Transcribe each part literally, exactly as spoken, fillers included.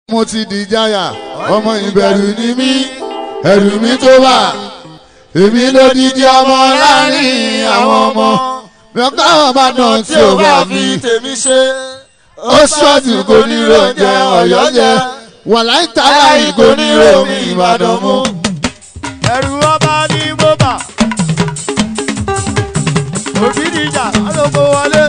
mo ti di jáyà ọmọ ìbẹ̀rù ni mí ẹ̀rù mi tó wà èmi ló dídí ọmọ láàrin àwọn ọmọ mi ò káwọn bá dàn tí ò bá fi tèmi ṣe ó ṣọ́ọ̀tì kò ní ro jẹ ọ̀yọ́ jẹ wàhálà ń ta láì kò ní ro mi ìbàdàn mú. ẹ̀rù ọba ní bóbá òbí níjà alóko wọlé.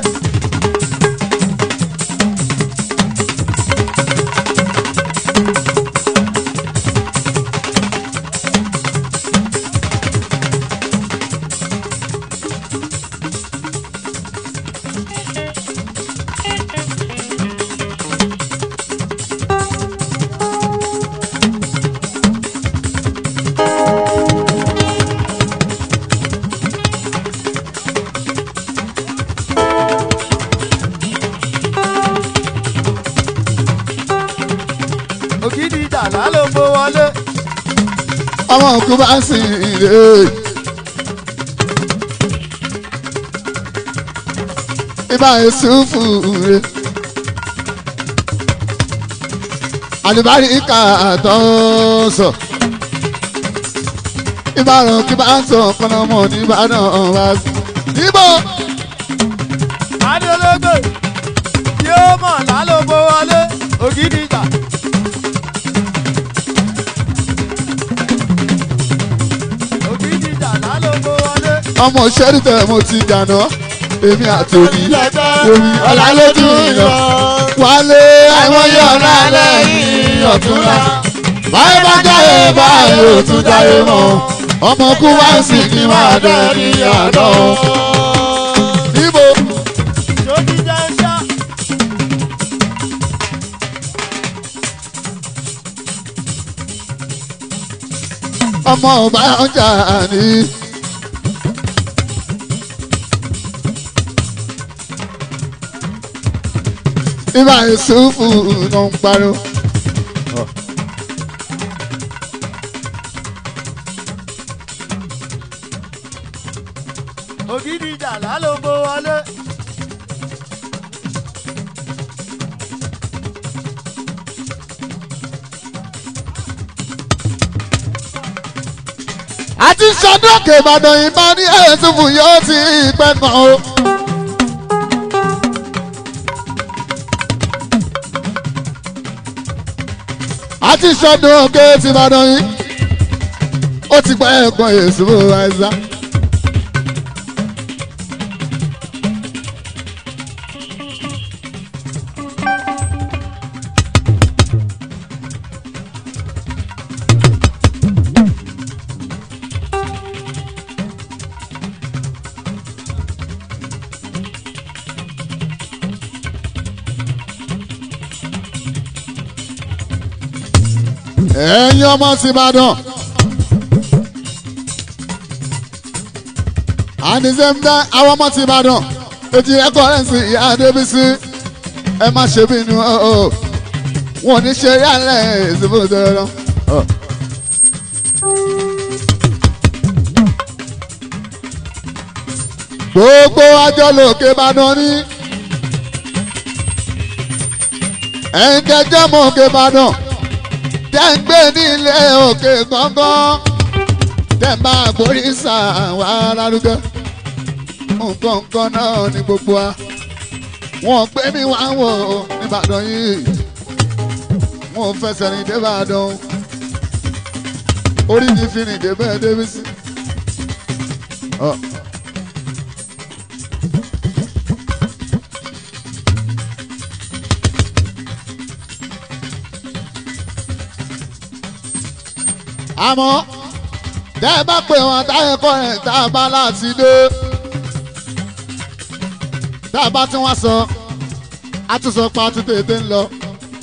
ọmọ òkú bá ń sìn ilé ibà Yusufu rẹ àlùbáríkà tó sọ ìbàràn kí bá ń sọ ọ̀pọ̀lọpọ̀ nìbàdàn wá níbo. adológbè yóò mọ̀ lálógbó wọlé Ògìdìjà. ọmọ sẹ́rí tẹ̀ mo ti dànù èmi àti òbí omi ọ̀la lójú ìyàn wálé àìmọye ọ̀la lẹ́yìn ọ̀túnla báyìí bá jáde báyìí ò tún jáde mọ́ ọmọ kú wá sí kí máa dẹ̀ ní àná. níbo. ọmọ ọba ọjà ni. ibà Yusufu ló ń parọ́. Ògìdìjà lálógbó wọlé. àti sọdún òkè Ìbàdàn yìí máa ní Yusufu yóò ti pẹ́ kan o. àti sọdún òkè ti Ìbàdàn yìí ó ti pẹ́ ẹ̀kan Yusufu àìsà. ẹ̀yin ọmọ sí Ìbàdàn àníṣẹ́mdá àwọn ọmọ sí Ìbàdàn ètò ẹ̀kọ́rẹ́ǹsì ìyá Adébísí ẹ má ṣe bínú wọn ò ní ṣe rí alẹ́ ìṣubú tẹ́lẹ̀. gbogbo àjọ lòkè Ìbàdàn ní ẹ̀yin kẹjọ́ mọ̀ òkè Ìbàdàn tẹ́ ń gbé nílé òkè gángan tẹ́ ń bá àgbórí sàwọn alárúgẹ nǹkan nǹkan náà ní gbogbo wa wọn gbé mi wá wò nìbàdàn yìí wọn fẹsẹ̀ rìn débàdàn orí mi fi rìn débẹ̀ débi sí. àmọ́ tẹ́ ẹ bá pè wọ́n táyà kọ́ ẹ̀ tá a bá láti dé tá a bá tí wọ́n sọ a tún sọ pa tún tètè ń lọ.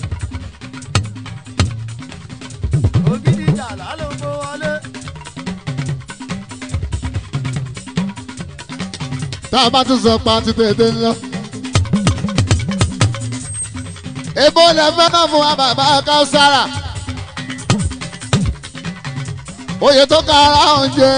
Ògìdìjà lálógbó wọlé. tá a bá tún sọ pa tún tètè ń lọ. èbó lẹ fẹ́ náà fún wa bàbá Káúsára. oyè tó kára oúnjẹ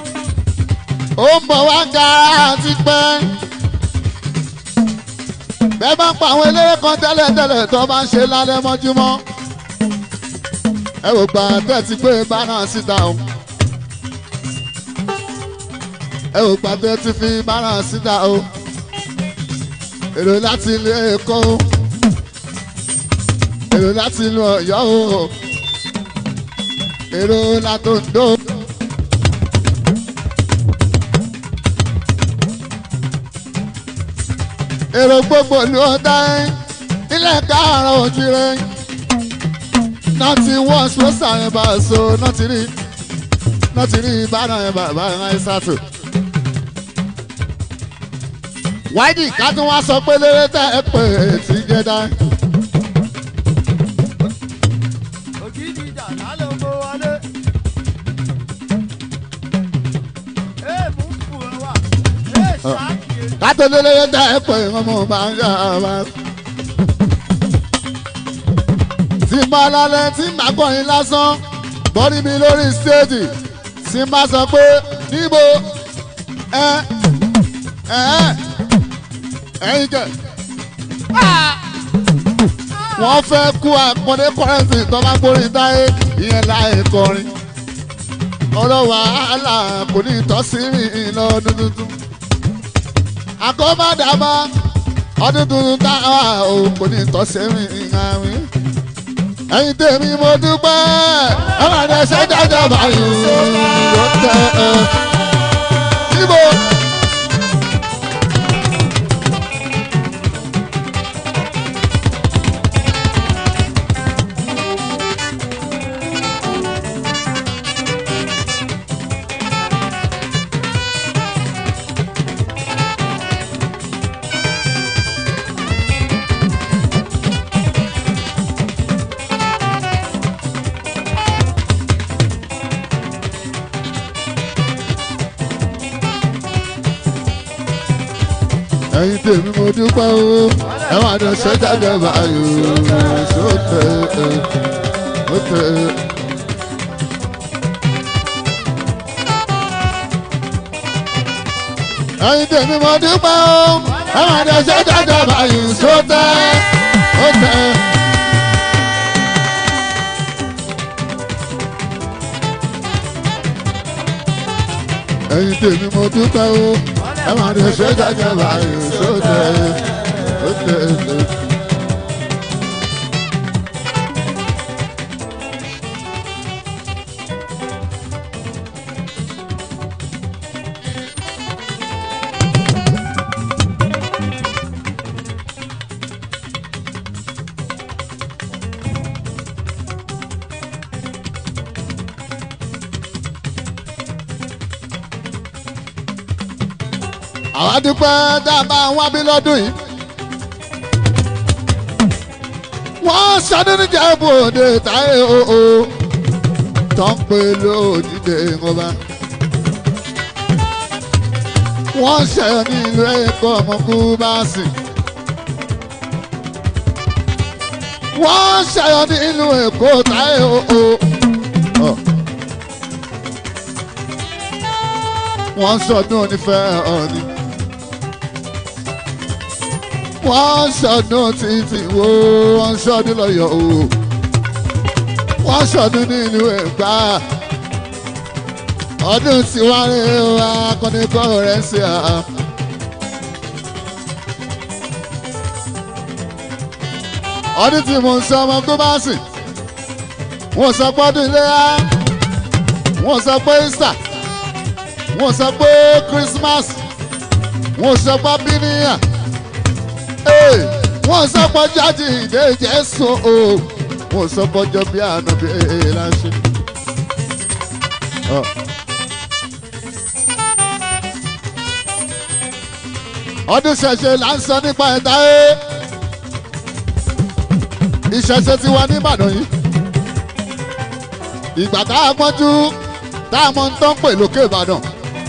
ó ń bọ̀ wá kára àti pẹ́ bẹ́ẹ̀ bá ń pa àwọn eléré kan tẹ́lẹ̀tẹ́lẹ̀ tó bá ń ṣe lálẹ́ mọ́júmọ́ ẹ wò gbà tẹ́ ti gbé bánà síta o ẹ wò gbà tẹ́ ti fi bánà síta o èrò láti ilé Èkó èrò láti ìlú Ọ̀yọ́ o èrò látòǹdó. èrò gbogbo ló dá ilẹ̀ káàárọ̀ òjìrè náà ti wọ́n ṣọ́sà yẹn bá a so náà ti rí náà ti rí ìbára yẹn bàbá yẹn ṣàtò. wáìdì ká tún wá sọ pé lérè tẹ́ ẹ pè é tí jẹ́ dá. ògidì ìjà lálẹ́ oko wọlé. ẹ mú fún ẹ wá ẹ ṣáàkì. kátó lérè tẹ́ ẹ pè é ọmọ bá ń yá wa. tí n bá lálẹ́ tí n bá kọrin lásán bọ́rí mi lórí stéèjì tí n bá sọ pé níbo ẹ ẹ ẹyin kẹ. wọ́n fẹ́ kú àpọ́ndé kọ́rẹ́ǹsì tó bá gbórin táyé ìyẹn láì kọrin. ọ̀rọ̀ wàhálà kò ní ìtọ́sí rìn lọ́dún tuntun. àkọ́bàdàbà ọdún tuntun táwa ò kò ní ìtọ́sí rìn àwìn. ẹ̀yin tèmi mo dúpẹ́ ẹ máa dẹ ṣe jájọ báyìí ló tẹ ẹ. níbo. ẹ̀yin tèmi mo dúpẹ́ o ẹ wà ní ṣe jáde báyìí sókè sókè. ẹ̀yin tèmi mo dúpẹ́ o ẹ wà ní ṣe jáde báyìí sókè sókè. ẹ̀yin tèmi mo dúpẹ́ o. ẹ máa ní ṣe jáde báyìí sóde sóde sóde. àwa dúpẹ́ tá a bá wọn bí lọ́dún yìí. wọ́n ṣọdún níjà ìbò òde táyé o tó ń pè lóòdìdè ọba. wọ́n ṣẹ̀yọ ní ìlú Èkó ọmọkú báàsì. wọ́n ṣẹ̀yọ ní ìlú Èkó táyé o. wọ́n ṣọdún onífẹ́ ọ̀ni. wọ́n ṣọdún títí wo wọ́n ṣọdún lọ́yọ̀ o. wọ́n ṣọdún nínú Ẹ̀gbá. ọdún tí wọ́n rí wa akọni kọ́ rẹ̀ sí a. ọdún tí mo ń sọ ọmọ tó bá sìn. wọ́n sọ pé ọdún iléyá. wọ́n sọ pé Easter. wọ́n sọ pé Christmas. wọ́n sọ pé bíníyà. wọ́n sọ pé jáde ìdè Jésù o. wọ́n sọ pé ọjọ́ bí àná bí láṣẹ. ọdún ṣẹ̀ṣẹ̀ là ń sọ nípa ẹ̀dá ẹ̀. ìṣẹ̀ṣẹ̀ ti wà ní Ìbàdàn yìí. ìgbà tá a gbọ́njú tá a mọ ń tán pè lókè Ìbàdàn.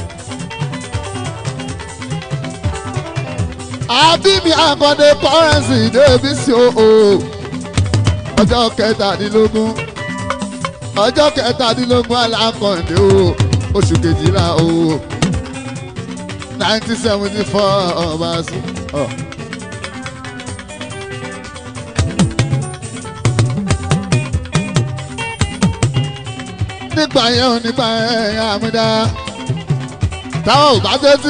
àbíbi àkọ́dé kọ́rẹ́nsì débi sí o. ọjọ́ kẹtàdínlógún ọjọ́ kẹtàdínlógún alákọ̀ọ́dé o oṣù kejìlá o nineteen seventy four ọba sí. nígbà yẹn ò nígbà yẹn àmúdá táwọn ò bá tẹ́tí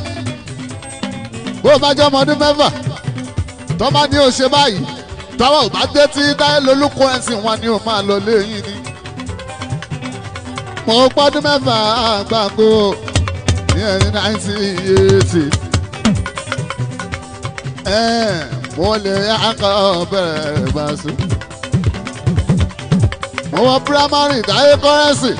bó bá jẹ́ ọmọdún mẹ́fà tó bá ní o ṣe báyìí táwọn ò bá tẹ́tí táyé lolúkọ ẹ̀sìn wọn ni ò máa lọ léyìn ni. mo pọ́dún mẹ́fà àgbàgbó ní ẹni nineteen eighty mo lè akọ bẹ̀rẹ̀ gbàsó. mo wọ primary táyé kọ́rẹ́nsì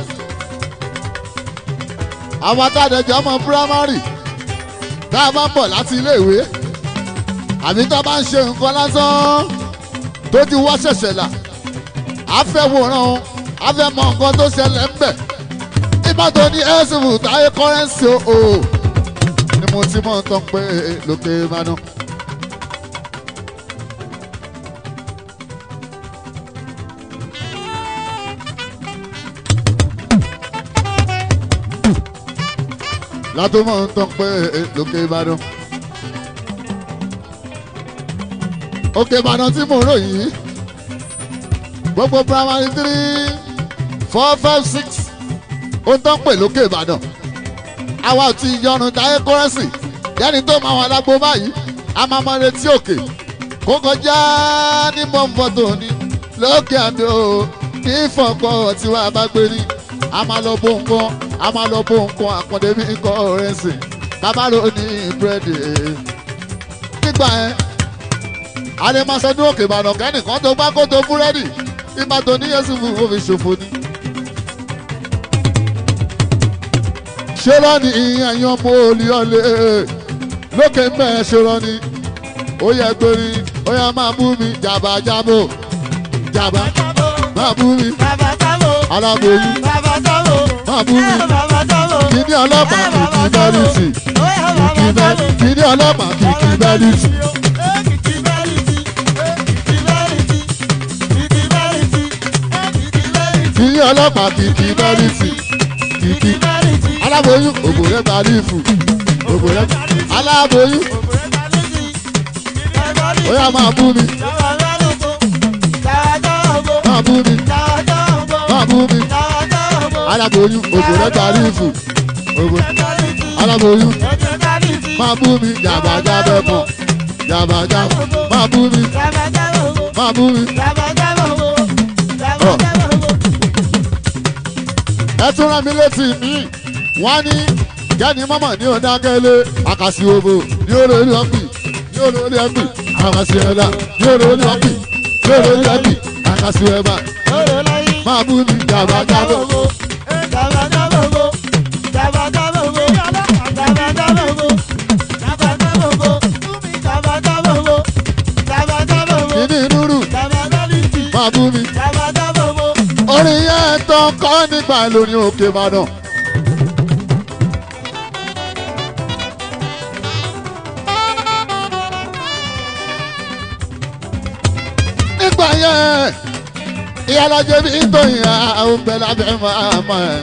àwọn atádẹ́jọ́ ọmọ primary tá a bá ń bọ̀ láti iléèwé àbí tá a bá ń ṣe nǹkan lásán tó ti wá ṣẹ̀ṣẹ̀ là á fẹ́ wòran á fẹ́ mọ nǹkan tó ṣẹlẹ̀ ń bẹ̀ ìbátan ní ẹ̀sìnwó táyé kọ́rẹ́nsì o ni mo ti mọ̀ tán pé lókè Ìbàdàn. látọmọ ń tán pé lókè Ìbàdàn. òkè Ìbàdàn tí mo rò yìí gbogbo primary three four five six ó tán pè lókè Ìbàdàn. àwa ti yọrùn táyé kọ́rẹ́nsì yẹ́nì tó máa wà lágbo báyìí a máa mọ retí òkè kó kọjá ní mọ́fọ́tò ní lókè àdó ní ìfọ̀kọ̀ tí wàá bá gbé ní a máa lọ bó nǹkan a máa lọ bó nǹkan àkàndé mi kọ́rẹ́nsì bàbá ló ní búrẹ́dì. nígbà yẹn a lè máa sọdún òkè Ìbàdàn kẹ́nìkan tó gbá kó tó búrẹ́dì ìgbà tó ní Yẹ́sù fún òfì ṣòfò ni. ṣé lọ́ni ẹ̀yin ọmọ olùyọ̀lẹ̀ lókè ń bẹ̀ ṣe lọ́ni ó yẹ torí ó yẹ máa bú mi jàbá jábò jàbá máa bú mi aláboyún máa bú mi kìíní ọlọ́pàá kìkì bẹ́líìtì kìíní ọlọ́pàá kìkì bẹ́líìtì. kìíní ọlọ́pàá kìkì bẹ́líìtì kìkì aláboyún ògbòrè balífù ògbòrè aláboyún ó yá máa bú mi máa bú mi máa bú mi aláboyún ògbòrè balífù aláboyún máa bú mi jàbàjábẹ pọ̀ jàbàjábẹ máa bú mi máa bú mi. ẹ tún rán mi létí mi wọ́n ní kẹ́ni mọ́mọ́ ní ọ̀dákẹ́lẹ́ àkàsí òbò ní olórí ọ̀pì ní olórí ọ̀pì àkàsí ẹ̀dá ní olórí ọ̀pì ní olórí ọ̀pì àkàsí ẹ̀bà máa bú mi jàbàjábọ̀. Kìíní nùrù máa bú mi. Orin yẹn tán kọ́ nígbà lórí òkè Ìbàdàn. Nígbà yẹn ìyálàjẹ bí tóyìn àwọn bẹ lábẹ́ máa mọ̀ ẹ́.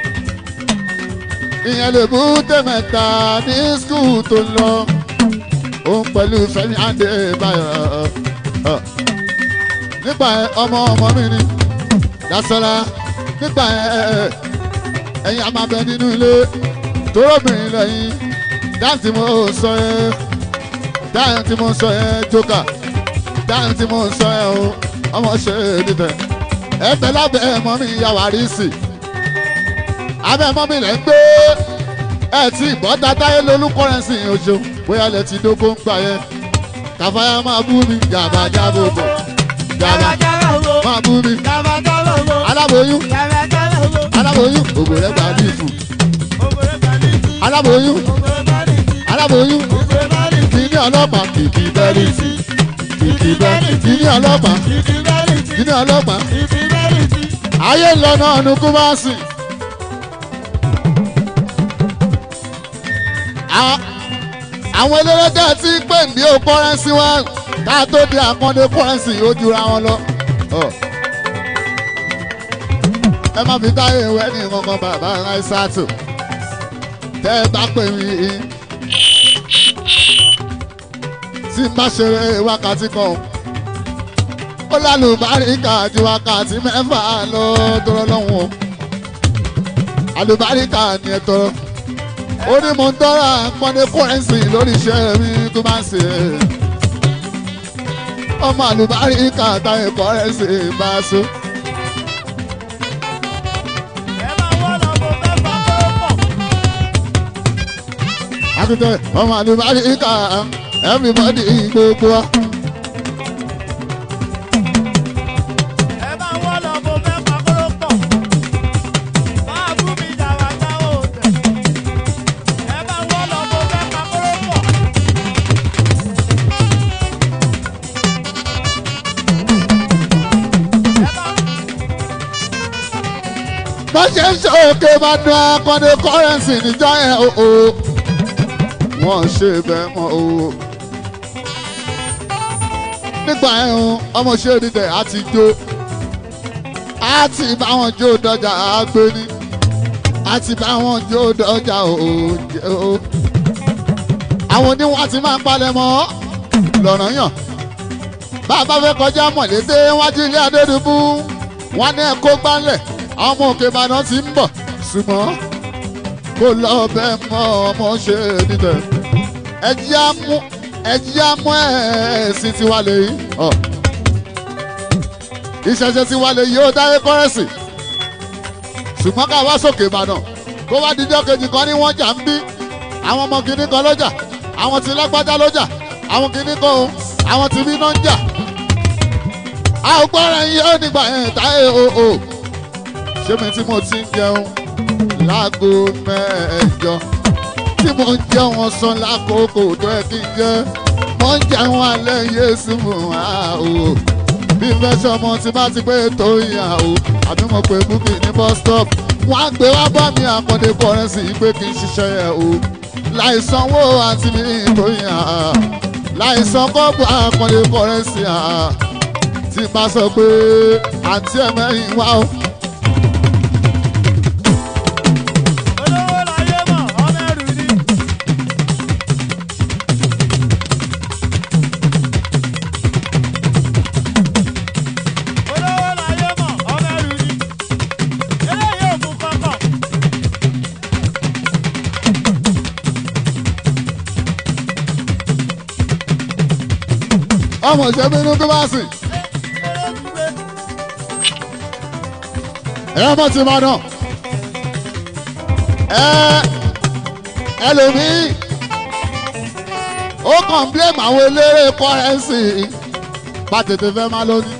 Ìyẹn lè bú tẹ̀mẹ̀ta ní skul tó lọ. Òun pẹ̀lú Fẹ́mi Adébáyọ̀. Nígbà yẹn ọmọ ọmọ mi ni Dásọ́lá. Nígbà yẹn ẹ̀yin a máa bẹ nínú ilé torobìnrin lẹ́yìn. Dáhùn tí mo sọ yẹn dáhùn tí mo sọ yẹn jókà. Dáhùn tí mo sọ yẹn o ọmọ ṣe é nítẹ̀. Ẹ̀bẹ̀ lábẹ́ ẹ̀mọ́ mi ya wàrí sí. Abẹ́ ẹ̀mọ́ mi lẹ́ ń gbé. Ẹ ti ìbọn dátáyé lolúkọ́rẹ́nsì oṣù bóyá lẹ ti dógó ń gbà yẹn. Kàfáyà máa bú mi jàbá jábò bò. Jàbá máa bú mi. Aláboyún aláboyún ògbò rẹ̀ gbà lífù. Aláboyún aláboyún kìíní ọlọ́pàá kìkì bẹ́líìtì kìkì bẹ́líìtì kìíní ọlọ́pàá kìíní ọlọ́pàá. Ayé lọ́nà ọ̀nù kú bá sìn. Àwọn eléré tẹ́ ti ń pè ní o kọ́rẹ́nsì wá ká tó di àkàndé kọ́rẹ́nsì ó jura wọn lọ. Ẹ má fi táyé ìwé ní kankan bàbá Ráísátù tẹ́ ẹ bá pè mí tí n bá ṣeré wákàtí kan ó lálùbáríkà ju wákàtí mẹ́fà lọ dúró lọ́hùn o àlùbáríkà ni ẹ tọrọ ó ní mo ń tọrọ àpọ́nlé kọ́rẹ́nsì lórí iṣẹ́ mi tó máa ń ṣe ọmọ àlùbáríkà táyé kọ́rẹ́nsì bá so. akitẹ ọmọ àlùbáríkà everybody gbogbo wa. bá ṣe ń ṣe òkè máa dún akọ́ni kọ́rẹ́nsì níjọ́ yẹn o wọ́n ṣe bẹ́ẹ̀ mọ́ o. nígbà yẹn o ọmọ ṣe dídẹ̀ á ti jó á ti bá wọn jó dọ́jà àgbé ní á ti bá wọn jó dọ́jà òòjẹ́ o. àwọn oníwọ̀n ti máa ń palẹ̀ mọ́ lọ́nà yàn bá a bá fẹ́ kọjá mọ̀lété wájú ilé Adédùbú wọn ní ẹ̀kọ́ gbálẹ̀ àwọn ọmọ òkè Ìbàdàn ti ń bọ̀ ṣùgbọ́n kó lọ bẹ́ẹ̀ mọ́ ọmọ ṣe dídẹ̀ ẹ̀jẹ̀ amú ẹ̀jẹ̀ amú ẹ̀sìn tiwa lè yí ìṣẹ̀ṣẹ̀ tiwa lè yí ó dáyé kọ́rẹ́sì ṣùgbọ́n ká wá sókè Ìbàdàn kó wá díjọ́ kejì kan ní wọ́n jà ń bí àwọn ọmọ kìíní kan lọ́jà àwọn ti lágbájá lọ́jà àwọn kìíní kan o àwọn ti bí náà ń jà a ò gbọ́ra yín ó nígbà yẹn táyé o o ṣé mi tí mo ti ń jẹun láago mẹ́jọ tí mo ń jẹun ọ̀sán lákòókò tó yẹ kí n jẹ mo ń jẹun alẹ́ yéésù fún wa o bí fẹsẹ̀ ọmọ tí bá ti pé tó yà o àbí mo pè búkì ní bus stop wọ́n á gbé wá bá mi àkọ́dé kọ́rẹ́nsì pé kí n ṣiṣẹ́ yẹ o láì sanwó àti mi tó yà láì san kọ́bù àkọ́dé kọ́rẹ́nsì tí bá sọ pé àǹtí ẹ̀ mẹ́rin wá o. ọmọ ìṣẹ́ bínú tó bá sìn ẹ ọmọ tí máa dàn ẹ ẹlòmíì ó kàn blame àwọn eléré kọ́rẹ́nsì bá tètè fẹ́ máa lóní.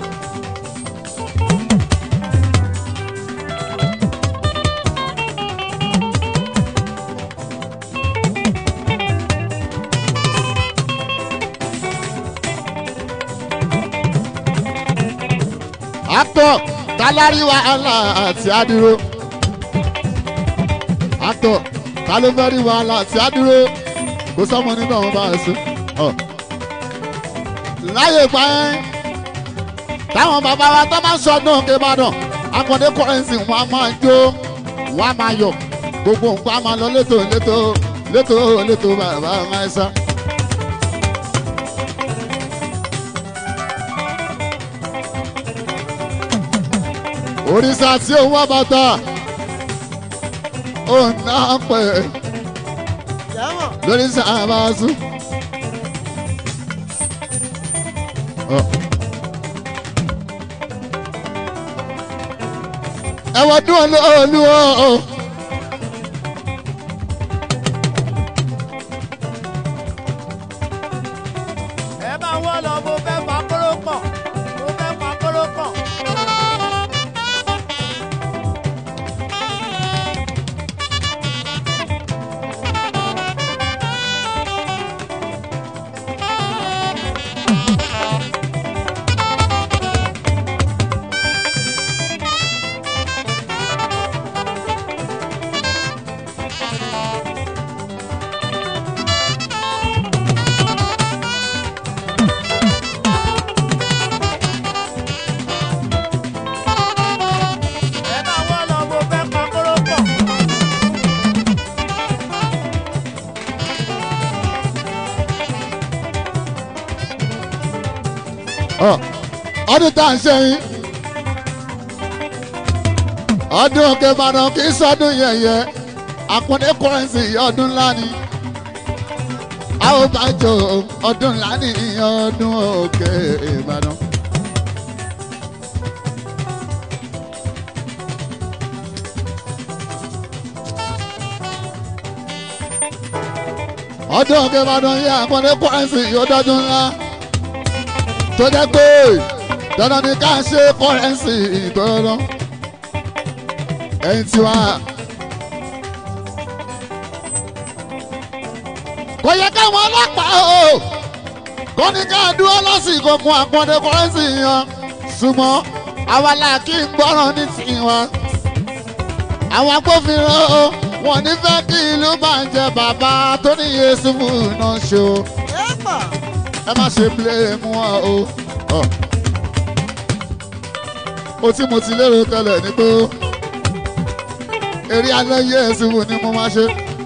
actor talari wàhálà àti adúró actor talofẹ́rí wàhálà àti adúró kò sọ́mọ nínú àwọn bá ẹ̀sùn. láyé pa ẹ́ táwọn bàbá wa tó máa ń sọdún Òkè Ìbàdàn Akande Currency wọn a máa jó wọn a máa yọ̀ gbogbo nǹkan a máa lọ létò létò létò létò bàbá máa ń sá. òrìṣà tí òun wá bàtà òun náà pè lórí sàbàṣù. ẹ wọ́n dún olóòlù o. ẹ bá wọ́n lọ mo fẹ́ pa kóró pọ̀ mo fẹ́ pa kóró pọ̀. ọdún tá à ń ṣe yín ọdún òkè ìbàdàn kì í sọdún yẹ̀yẹ́ àpọ́nlé kọ́rẹ́nsì ọdún ńlá ni a ó bá jọ ọdún ńlá ní ọdún òkè ìbàdàn. ọdún òkè ìbàdàn yẹ àpọ́nlé kọ́rẹ́nsì ọdún ńlá tó jẹ́ pé dandan ni ká ṣe kọ́rẹ́nsì ìtọ́lọ́ ẹ̀yìn tiwa. kò yẹ káwọn ọlọ́pàá o kò ní ká dúró lásìkò kun àpọ́nlé kọ́rẹ́nsì yan ṣùgbọ́n àwa là kí n gbọ́ràn ní tiwọn. àwọn agbófinró wọn ní fẹ́ kí ìlú bàjẹ́ bàbá tó ní Yésùfù náà ṣe o ẹ má ṣe blame wọn o. ó tí mo ti lérò tẹ́lẹ̀ ni pé eré alẹ́ Yésùfù ni mo máa ṣe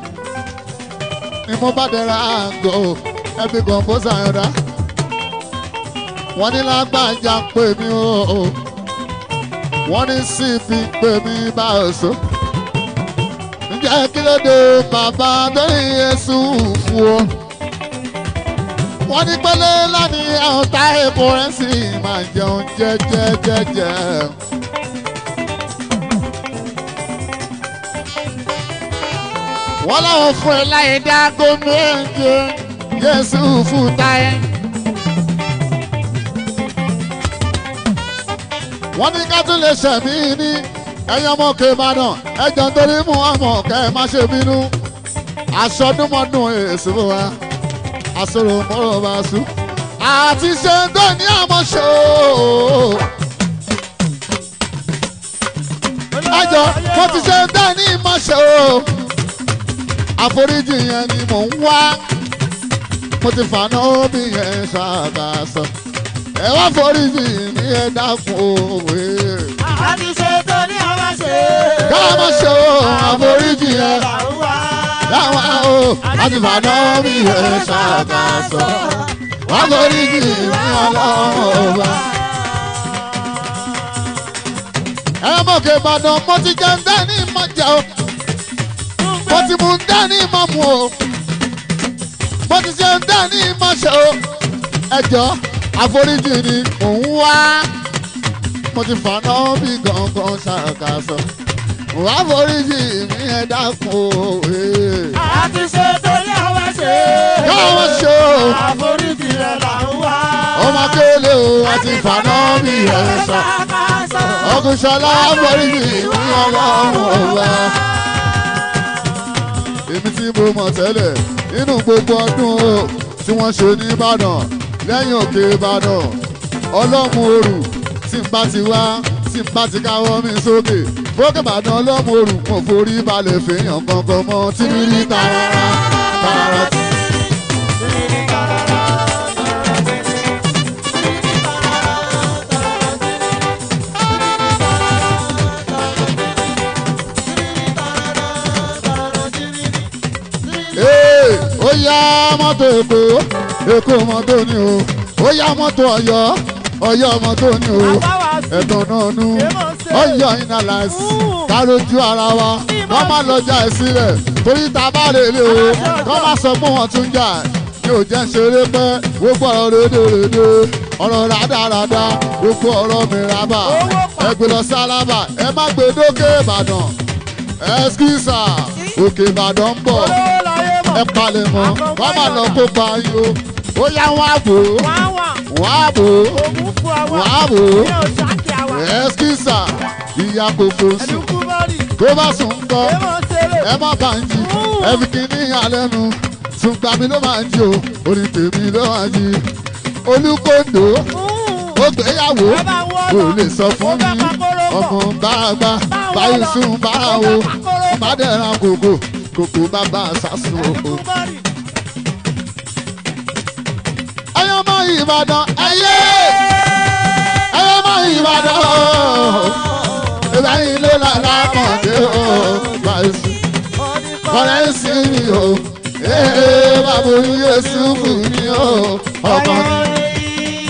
ni mo bá dẹ̀ra àgọ́ ẹbí kọ̀ǹpósà yọ̀dá wọ́n ní lágbájá pè mí o wọ́n ní síbi pè mí bá òṣó ǹjẹ́ kí ló dé bàbá tó ní Yésùfù o wọ́n ní pẹ́lẹ́ lánìí ẹ̀hún tá èkó rẹ̀ sì máa jẹun jẹ́jẹ́jẹ́jẹ́. wọ́n láwọn fún ẹ láyé dágó méje Yésùfù táyé. wọ́n ní ká tún lè ṣẹ̀mí ní ẹ̀yìn ọmọ òkè ìbàdàn ẹ̀jọ̀ torí mú ọmọ ọ̀kẹ́ ẹ̀ má ṣe bínú. aṣọdúnmọ́dún èsì fún wa àsọ̀rọ̀ mọ́rọ̀ bá sú. àti ṣe ń tó ní àmọ́ ṣó. ẹjọ́ mo ti ṣe ń tó ní ìmọ̀ ṣó. àforíjì yẹn ni mò ń wá. mo ti fànà bí yẹn ṣàkàṣọ. ẹ wá foríjì ní ẹ dákun òwe. àti ṣe tó ní àmọ́ ṣe. ká má ṣó àforíjì yẹn. láwọn o àti fànà bí yẹn ṣàkàṣọ. wá foríjì ní ọlọ́run ọba. ẹ mọ̀ kí Ìbàdàn mo ti jẹun dání mọ̀ jẹ́ o. mo ti mú dání mọ̀ mú o. mo ti jẹun dání mọ̀ ṣe o. ẹjọ́ àforíjì ni mò ń wá. mo ti fànà bí gangan ṣàkàṣọ. wá foríjì mi ẹ dákun òwe. àti ṣe torí àwọn ṣe. káwọn ṣe o. àforíjì rẹ̀ là ń wá. ọmọ akéwìlé o àti fànà bí ẹ ṣàkàṣọ. ọkùnṣọlá foríjì mi ọlọ́run ọba. èmi tí mo mọ̀ tẹ́lẹ̀ nínú gbogbo ọdún o tí wọ́n ṣe ní Ìbàdàn lẹ́yìn òkè Ìbàdàn ọlọ́mù òrù tí n bá ti wá tí n bá ti káwọ́ mi sókè fókè Ìbàdàn ọlọ́mù òrù mo forí balẹ̀ fèèyàn kankan mọ́ tí mi rí tarara tarara tí. ó yá mọ́tò Èkó Èkó mọ́tò ni o ó yá mọ́tò Ọ̀yọ́ Ọ̀yọ́ mọ́tò ni o ẹ̀tàn náà nu Ọ̀yọ́ iná láìsí kárójú ara wa wọ́n má lọ́jà ìsílẹ̀ torí ta bá lè lé o wọ́n má sọ pé wọ́n tún jà ní òjẹ́ ṣeré pẹ́ gbogbo ọ̀rọ̀ rédèrèdè ọ̀rọ̀ rádaràda gbogbo ọ̀rọ̀ mìíràbà ẹgbẹ́ lọ sálábà ẹ má gbé dókè Ìbàdàn ẹskísà òkè Ìbàdàn ń bọ̀ ẹ palẹ̀ mọ́ wọ́n máa lọ kópa yìí o ó yá wọn àbò wọn àbò wọn àbò ẹskísà ìyá kòkó sùn tó bá sùn ń gbọ́ ẹ má bá ń jí ẹ fi kíní àlẹ́nu sùn gbàmí ló máa ń jí o orí tèmi ló máa ń jí Olúkòǹdó ó gbéyàwó kò lè sọ fún mi ọmọ bàbá báyìí sùn bára wo má dẹ̀ra kòkó kòkó bàbá sásùn o. ẹyọ mọ Ìbàdàn ẹyẹ ẹyọ mọ Ìbàdàn ìbáyìí ló lára kàndé o báyìí kọ́rẹ́nsì ni o ee bàbá Yésùfù ni o ọkàn ni.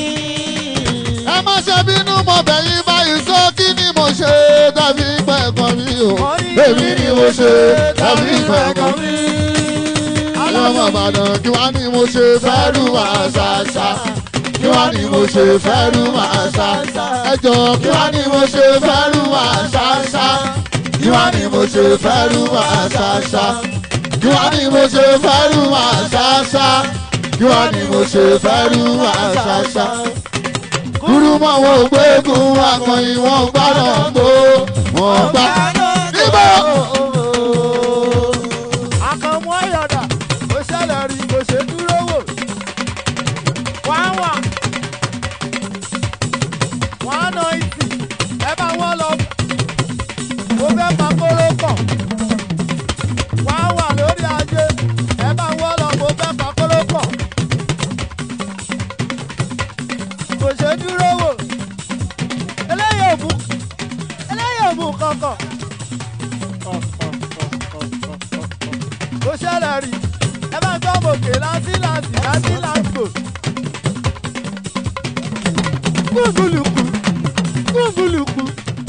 ẹ má ṣe bínú mọ bẹ̀yìn báyìí sọ kí ni mo ṣe dàbí pẹ̀kọ́ èmi ni mo ṣe tàbí ìfẹ́ kan mi. ọmọ Ìbàdàn kí wá ní mo ṣe fẹ́rù àṣàṣà kí wá ní mo ṣe fẹ́rù àṣàṣà ẹjọ́ kí wá ní mo ṣe fẹ́rù àṣàṣà kí wá ní mo ṣe fẹ́rù àṣàṣà kí wá ní mo ṣe fẹ́rù àṣàṣà kí wá ní mo ṣe fẹ́rù àṣàṣà kúrú mọ́ wọn ò gbẹ́gun akọ̀yìn wọn gbádùn gbó wọn gbá níbo. àkànmú ọ̀yọ̀dà kò ṣẹlẹ̀ rí kò ṣe dúró wò wá wà wá nà ìtì ẹ bá wọn lọ mo fẹ́ pa kóró pọ̀ wá wà lórí ajé ẹ bá wọn lọ mo fẹ́ pa kóró pọ̀ kò ṣe dúró wò eléyìí ò mú eléyìí ò mú kankan kò ṣẹlẹ̀ rí ẹ bá gbọ́ mòkè láti láti láti láti kúngùlùkù kúngùlùkù.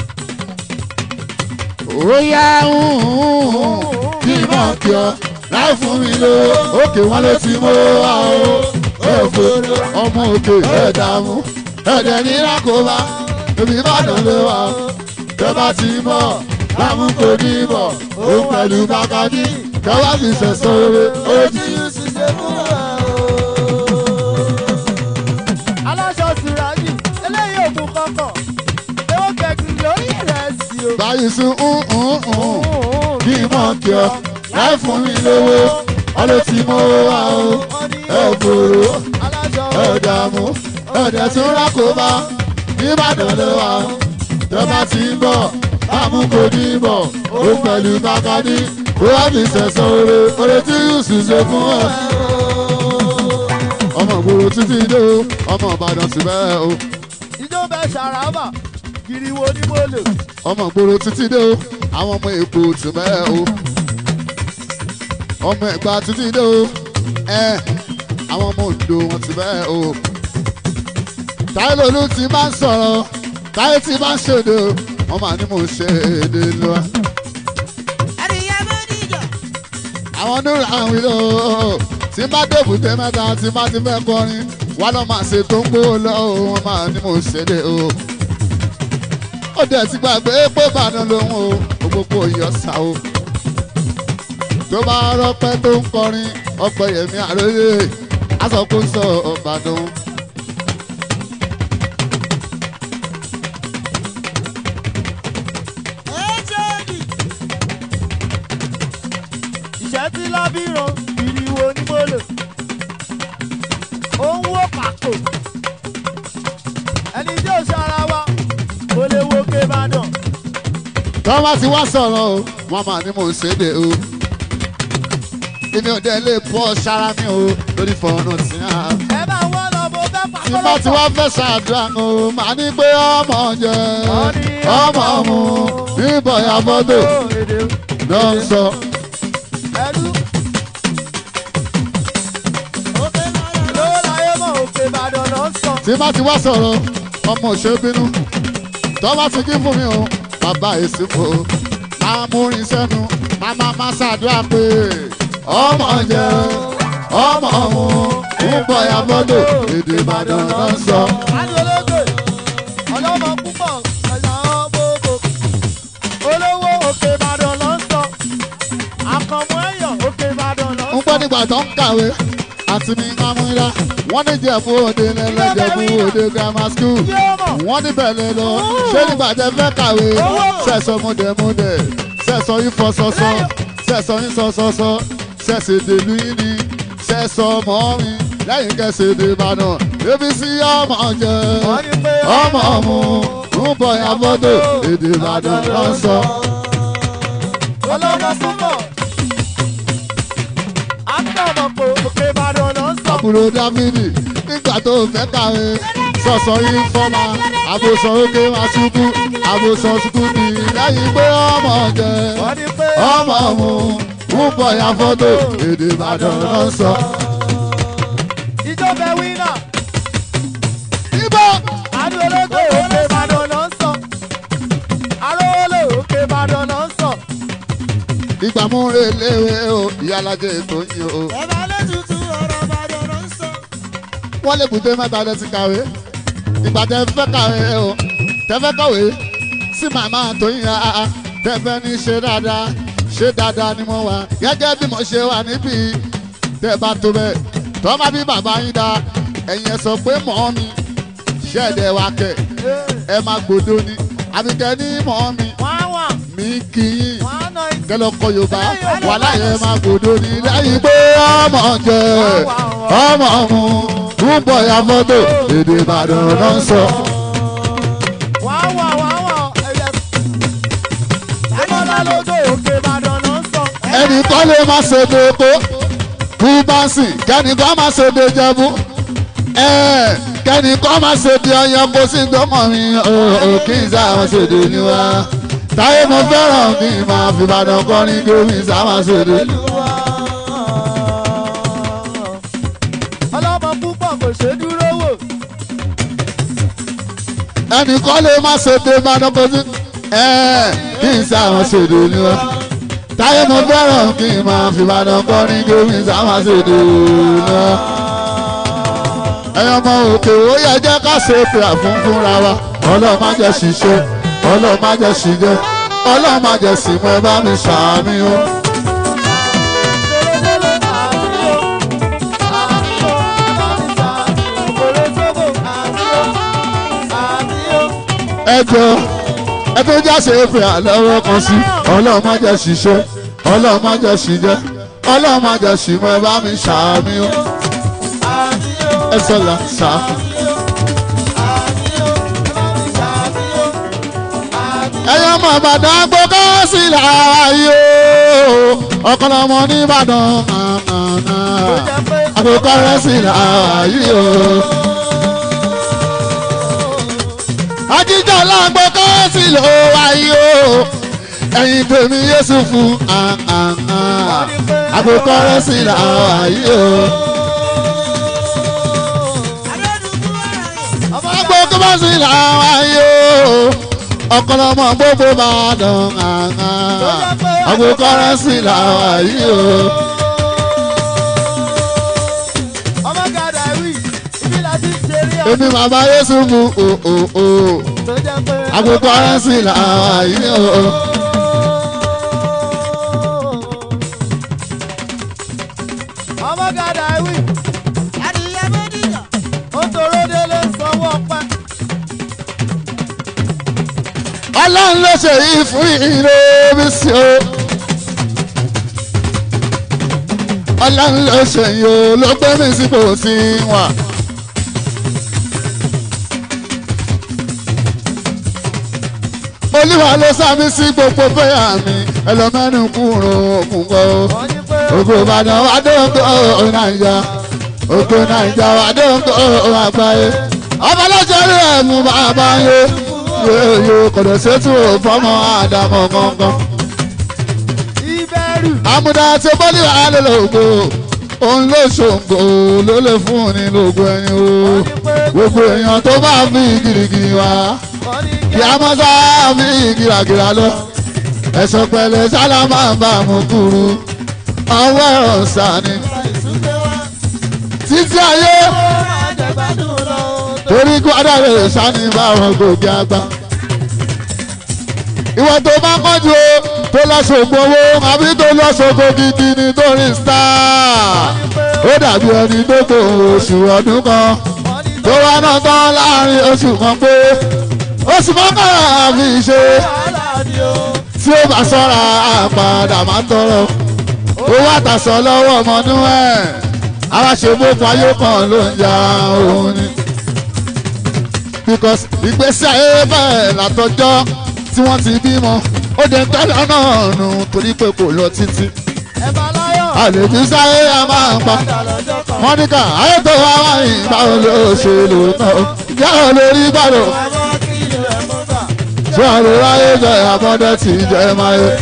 ó yá kí n mọ̀ kí ọ láì fún mi lọ òkè wọn ló ti mọ́ wa o òfò ọmọ òkè ẹ̀dààmú ẹ̀dẹ̀ ní rákòbá èmi Ìbàdàn ló wà tẹ́bá ti mọ̀ láàmú kò ní mọ̀ òun pẹ̀lú bàkàdí kẹwàá fi sẹ̀sán rere ojú yìí ṣiṣẹ́ fún wa o. aláṣọ sùràjì eléyìí òkú kọkàn ewo kẹkì lórí ìrẹsì o. báyìí sún kí n mọ̀ kí ọ láì fún mi lówó ọlọ́ ti mọ́ wa o ẹ̀fọ́rọ̀ ẹ̀dààmú ẹ̀dẹ̀ tún rákòbá Ìbàdàn ló wà tẹ́bá ti ń bọ̀ láàmú kò ní bọ̀ ó pẹ̀lú bàkàdí ó wá fi sẹ̀sán oore oore tí yóò sì ṣe fún ẹ. ọmọ ìgboro títí dé o ọmọ Ìbàdàn sì bẹ́ẹ̀ o. ìjọ bẹ ṣàràbà giriwo ní mo lò. ọmọ ìgboro títí dé o àwọn ọmọ Èkó tì bẹ́ẹ̀ o. ọmọ Ẹ̀gbá títí dé o ẹ àwọn ọmọ Oǹdó wọn ti bẹ́ẹ̀ o. Táyé Lolú ti máa ń sọ̀rọ̀ Táyé ti máa ń ṣèdè o wọ́n máa ní mò ń ṣe èdè lọ́wọ́. àwọn onírà àwọn ìlú tí bá débùté mẹ́ta tí bá ti fẹ́ kọrin wà lọ́ máa ṣe tó ń gbó lọ́wọ́ wọ́n máa ní mò ń ṣèdè o. ó dẹ̀ ti gbàgbé pé Ìbàdàn lòun o gbogbo ìyọ̀sà o. tó bá rọpẹ́ tó ń kọrin Ọpẹ́yẹmí Àròyé aṣọ kó ń sọ Ìbàdàn. ìṣẹ́ tí lábìrán ìrìwò ní mo lò ó ń wó pàkó ẹni tí ò ṣara wa kò lè wo ké Ìbàdàn. tọ́ bá ti wá sọ̀rọ̀ o wọ́n máa ní mò ń ṣèdè o. èmi ò dé lè pọ̀ sára mi o lórí fọ̀nà tí a. ẹ bá wọ́n lọ bó fẹ́ pàkó tí bá ti wá fẹ́ ṣàdúrà o màá ní pé ọmọ jẹ ọmọ mu níbọ̀ ya fọ́tò ló ń sọ. ẹrú lówó láyé mọ̀ òkè Ìbàdàn ló ń sọ. tí bá ti wá sọ̀rọ̀ ọmọ òṣè bínú tọ́ bá ti kí fún mi o bàbá èsì fò máa múrin sẹ́nu máa máa máa ṣàdúrà pé ọmọ jẹ ọmọ mu níbọ̀ ya fọ́tò èdè Ìbàdàn ló ń sọ. adológo ọlọ́mọ púpọ̀ ẹ̀yà ọgbogbo olówó òkè Ìbàdàn ló ń sọ àkànmú ẹ̀yọ̀ òkè Ìbàdàn ló ń ń sọ. gbọ́ nígbà tó ń kàwé àti mi kámúra wọ́n ní Jẹ̀bú Òde lẹ́lẹ́jẹ̀bú Òde grammar school wọ́n ní bẹ̀lẹ̀ lọ ṣé nígbà tẹ́ fẹ́ kàwé sẹ̀sọ̀ múdẹ̀múdẹ̀ sẹ̀sọ̀ yín fọṣọṣọ sẹ̀sọ̀ yín sọṣọṣọ sẹ̀sẹ̀ dèlú yín ni sẹ̀sọ̀ mọ́ mi lẹ́yìn kẹsẹ̀ dè Ìbàdàn ebi sí ọmọ jẹ ọmọ mu ń bọ̀ ya fọ́tò èdè Ìbàdàn ló ń sọ. ọlọ́mọ púpọ̀ àtọ̀mọ̀pọ̀ òkè Ìbàdàn ló ń sọ. àbúrò Dáfídì nígbà tó fẹ́ kàwé sọ̀sọ̀ yìí fọ́mà àbòsàn òkè máa ṣubú àbòsàn ṣubú ní lẹ́yìn pé ọmọ jẹ ọmọ mu ń bọ̀ ya fọ́tò èdè Ìbàdàn ló ń sọ. ìjọba wíńdà Ibo adológo òkè Ìbàdàn ló ń sọ arówólò òkè Ìbàdàn ló ń sọ ìgbàmúre léwe o ìyálàjẹ ètò yìí o. Ẹ̀bá lẹ́tùtù ọ̀rọ̀ Ìbàdàn ló ń sọ. wọ́n lè bùté mẹ́ta lẹ ti kàwé ìgbà tẹ fẹ́ kàwé o tẹ fẹ́ kàwé sí màmá tó yín a tẹ fẹ́ ní ṣe dáadáa ṣe dáadáa ni mo wà gẹ́gẹ́ bí mo ṣe wà níbí tẹ bá tó bẹ́ẹ̀ tọ́ bá bí bàbá yín dá ẹ̀yin ẹ sọ pé mọ́ mi ṣẹ̀dẹ̀ wa kẹ̀ ẹ má gbòdo ni àbíkẹ́ ní mọ́ mi mi kì í kẹlẹ ọkọ Yorùbá wà láyé má gbòdo ni lẹ́yìn pé ọmọ jẹ ọmọ mu ń bọ̀ ya fọ́tò èdè Ìbàdàn náà ń sọ. ẹnì kan lè má ṣe dèkó kú bá sìn kẹ́nìkan má ṣe dè Jẹ̀bú kẹ́nìkan má ṣe di ọyàn kó sí gbọ́mọ̀ mi ò kí n sáwọn ṣe dè ní wa táyé mo fẹ́ràn kí n máa fi Ìbàdàn kọrin kí omi sáwọn ṣe dè. ọlọ́mọ púpọ̀ kò ṣe dúró wò. ẹnìkan lè má ṣe dè Ìbàdàn kó sí kí n sáwọn ṣe dè ní wa táyé mo fẹ́ràn kí n máa fi Ìbàdàn kọrin kí omi sáwọn ṣe dè ní wa. ẹ̀yin ọmọ òkè ó yẹ jẹ́ ká ṣe pé àfúnfúnra wa Ọlọ́run má jẹ́ ṣiṣẹ́ Ọlọ́run má jẹ́ ṣìjẹ́ Ọlọ́run má jẹ́ ṣìmọ̀ ẹ bá mi ṣàmì o. ẹ jọ ẹ tó já ṣe pé àlọ́wọ́ kan sí Ọlọ́run má jẹ́ ṣiṣẹ́ Ọlọ́run má jẹ́ ṣìjẹ́ Ọlọ́run má jẹ́ ṣìmọ̀ ẹ bá mi ṣàmì o. ẹ sọ̀la ṣàmì. ẹyọ ọmọ Ìbàdàn gbogbo sí láàyè o ọkọlọmọ ní Ìbàdàn àgbòkọ rẹ sí láàyè o. ajíjọ lágbòkọ sí ló wáyé o ẹ̀yin tèmi Yéṣu fún àgbòkọ rẹ sí láàyè o. àgbòkọ bá sí láàyè o ọ̀kọ̀lọmọ gbogbo máa dàn àgbòkọ rẹ̀ sí làwọn yìí o. ọmọ gàdá wí ibi láti ṣeré ọmọ. èmi bàbá Yéṣu mu o àgbòkọ rẹ̀ sí làwọn yìí o. ọmọ gàdá wí adìyẹ méjìlá ó tòró délé sanwó ọpẹ́. Ọlọ́run ló ṣe yìí fún ìrè mi sí o. Ọlọ́run ló ṣe yìí o ló gbé mi sípò sí wà. Olúwa ló sá mi sí gbogbo bẹ́yà mi ẹlọ́mẹ́nu kúrò òkùnkọ́. Ògo Ìbàdàn wà dóńgó Nàìjà ògo Nàìjà wà dóńgó àgbáyé. Ọba lọ́jọ́ rí ẹ̀mú bàbá yé yóò kọ̀dọ̀ sétú fọ́mọ àdàmọ̀ gangan. ìbẹ̀rù. àmúdá tí bọ́lí àlọ́ lògbò òun ló ṣòǹgò ló lè fún ní lògbò ẹni o. gbogbo èèyàn tó bá fi gìrìgìrì wá kí a mọ́ sáà fi gìràgìrà lọ. ẹ̀sọ́ pẹ̀lẹ́ sálámà ń bá mú kúrú ọwọ́ ẹ̀rọ sani. títí ayé torí gbọ́dọ̀ rẹ̀ sani báwọn gòkè àgbà. ìwọ tó bá kọjú o tó lọ ṣògbó owó àbí tó lọ ṣògbó gidi nítorí star. ó dàbí ẹni tó kó oṣù ọdún kan tó wá náà tán láàrin oṣù kan pé oṣù mọ́kànlá fi ṣe tí ó bá sọ́ra àpàdà máa tọrọ. ó wá tàṣọ lọ́wọ́ ọmọdún ẹ̀ àwa ṣe gbogbo ayé kan ló ń ya òun ni. because ìgbésí ayé bẹ́ẹ̀ látọjọ́ tí wọ́n ti bímọ ó dé tẹ́lẹ̀ náà nù torí pé kò lọ títí. àlejò sáyé a máa ń pa Mọ́níkà ayé tó wá wáyé báwo ló ṣe lò náà ìyá ò lè rí gbàdọ̀ tí wọ́n lè ráyé jẹ àbọ̀dẹ tí jẹ máa yẹ.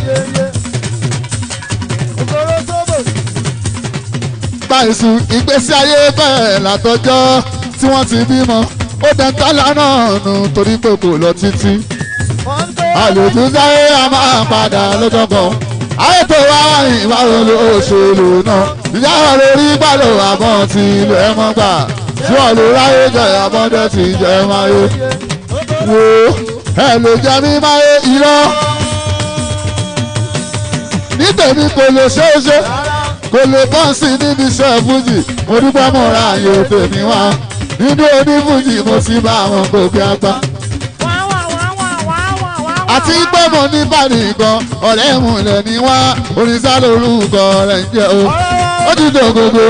báyìí ìgbésí ayé bẹ́ẹ̀ látọjọ́ tí wọ́n ti bímọ ó dé tẹ́lẹ̀ náà nù torí pé kò lọ títí. àlejò sáyé a máa padà lọ́jọ́ kan ayé tó wá ìwà olóṣèlú náà ìjà lórí gbàlọ́ àbọ̀ tí ilé ẹ̀ mọ́ gbà tí wọ́n lè ráyè jẹ àbọ̀dẹ̀ tí jẹ máa yé wo ẹ lè jẹ mí máa yé irọ́ ní tèmi kò lè ṣe é ṣe kò lè bọ́ sí níbi iṣẹ́ fújì mo dúpẹ́ mọ́ ra àyè tèmi wá nínú onífújì mo sì bá àwọn gòkè àgbà àti gbọ́mọ̀ ní bàdì kan ọ̀rẹ́ ìmùlẹ̀ ní wá oríṣà lórúkọ rẹ̀ ń jẹ́ o ó ti dògógó.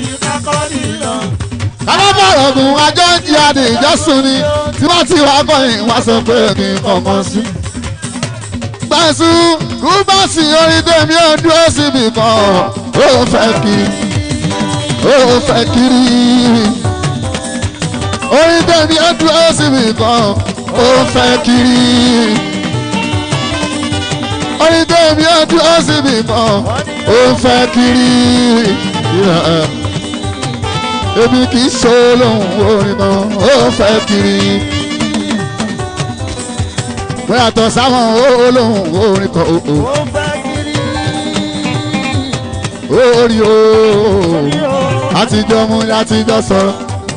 kálábọ̀rọ̀ gùn ajọ́ ń jí adé ìjọsùn ni tí wọ́n ti wá kọ́yìn wá sọ pé kí n kọ̀ọ̀kan sí. gbàǹsù rúbọ̀sì orin tèmi ò dúró síbi kan ó fẹ́ kiri ó fẹ́ kiri orin tèmi ò dúró síbi kan ó fẹ́ kiri orin tèmi ò dúró síbi kan ó fẹ́ kiri èmi kì í ṣe olóhùn orin náà ó fẹ́ kiri wọ́n yàtọ̀ sáwọn olóhùn orin kan ó fẹ́ kiri orí o àtijọ́ mú àtijọ́ sọ̀rọ̀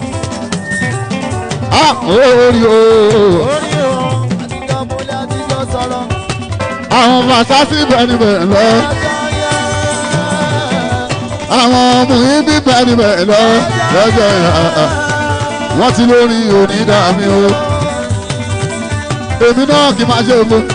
orí o àtijọ́ mú àtijọ́ sọ̀rọ̀ àwọn fàṣásí bẹ̀rẹ̀ bẹ̀rẹ̀ lọ àwọn ọmọ yìí bí bẹ̀rẹ̀ bẹ̀rẹ̀ lọ lọ́jọ́ ìhà wọ́n ti lórí onídàámi o èmi náà kì í máa ṣe òfin.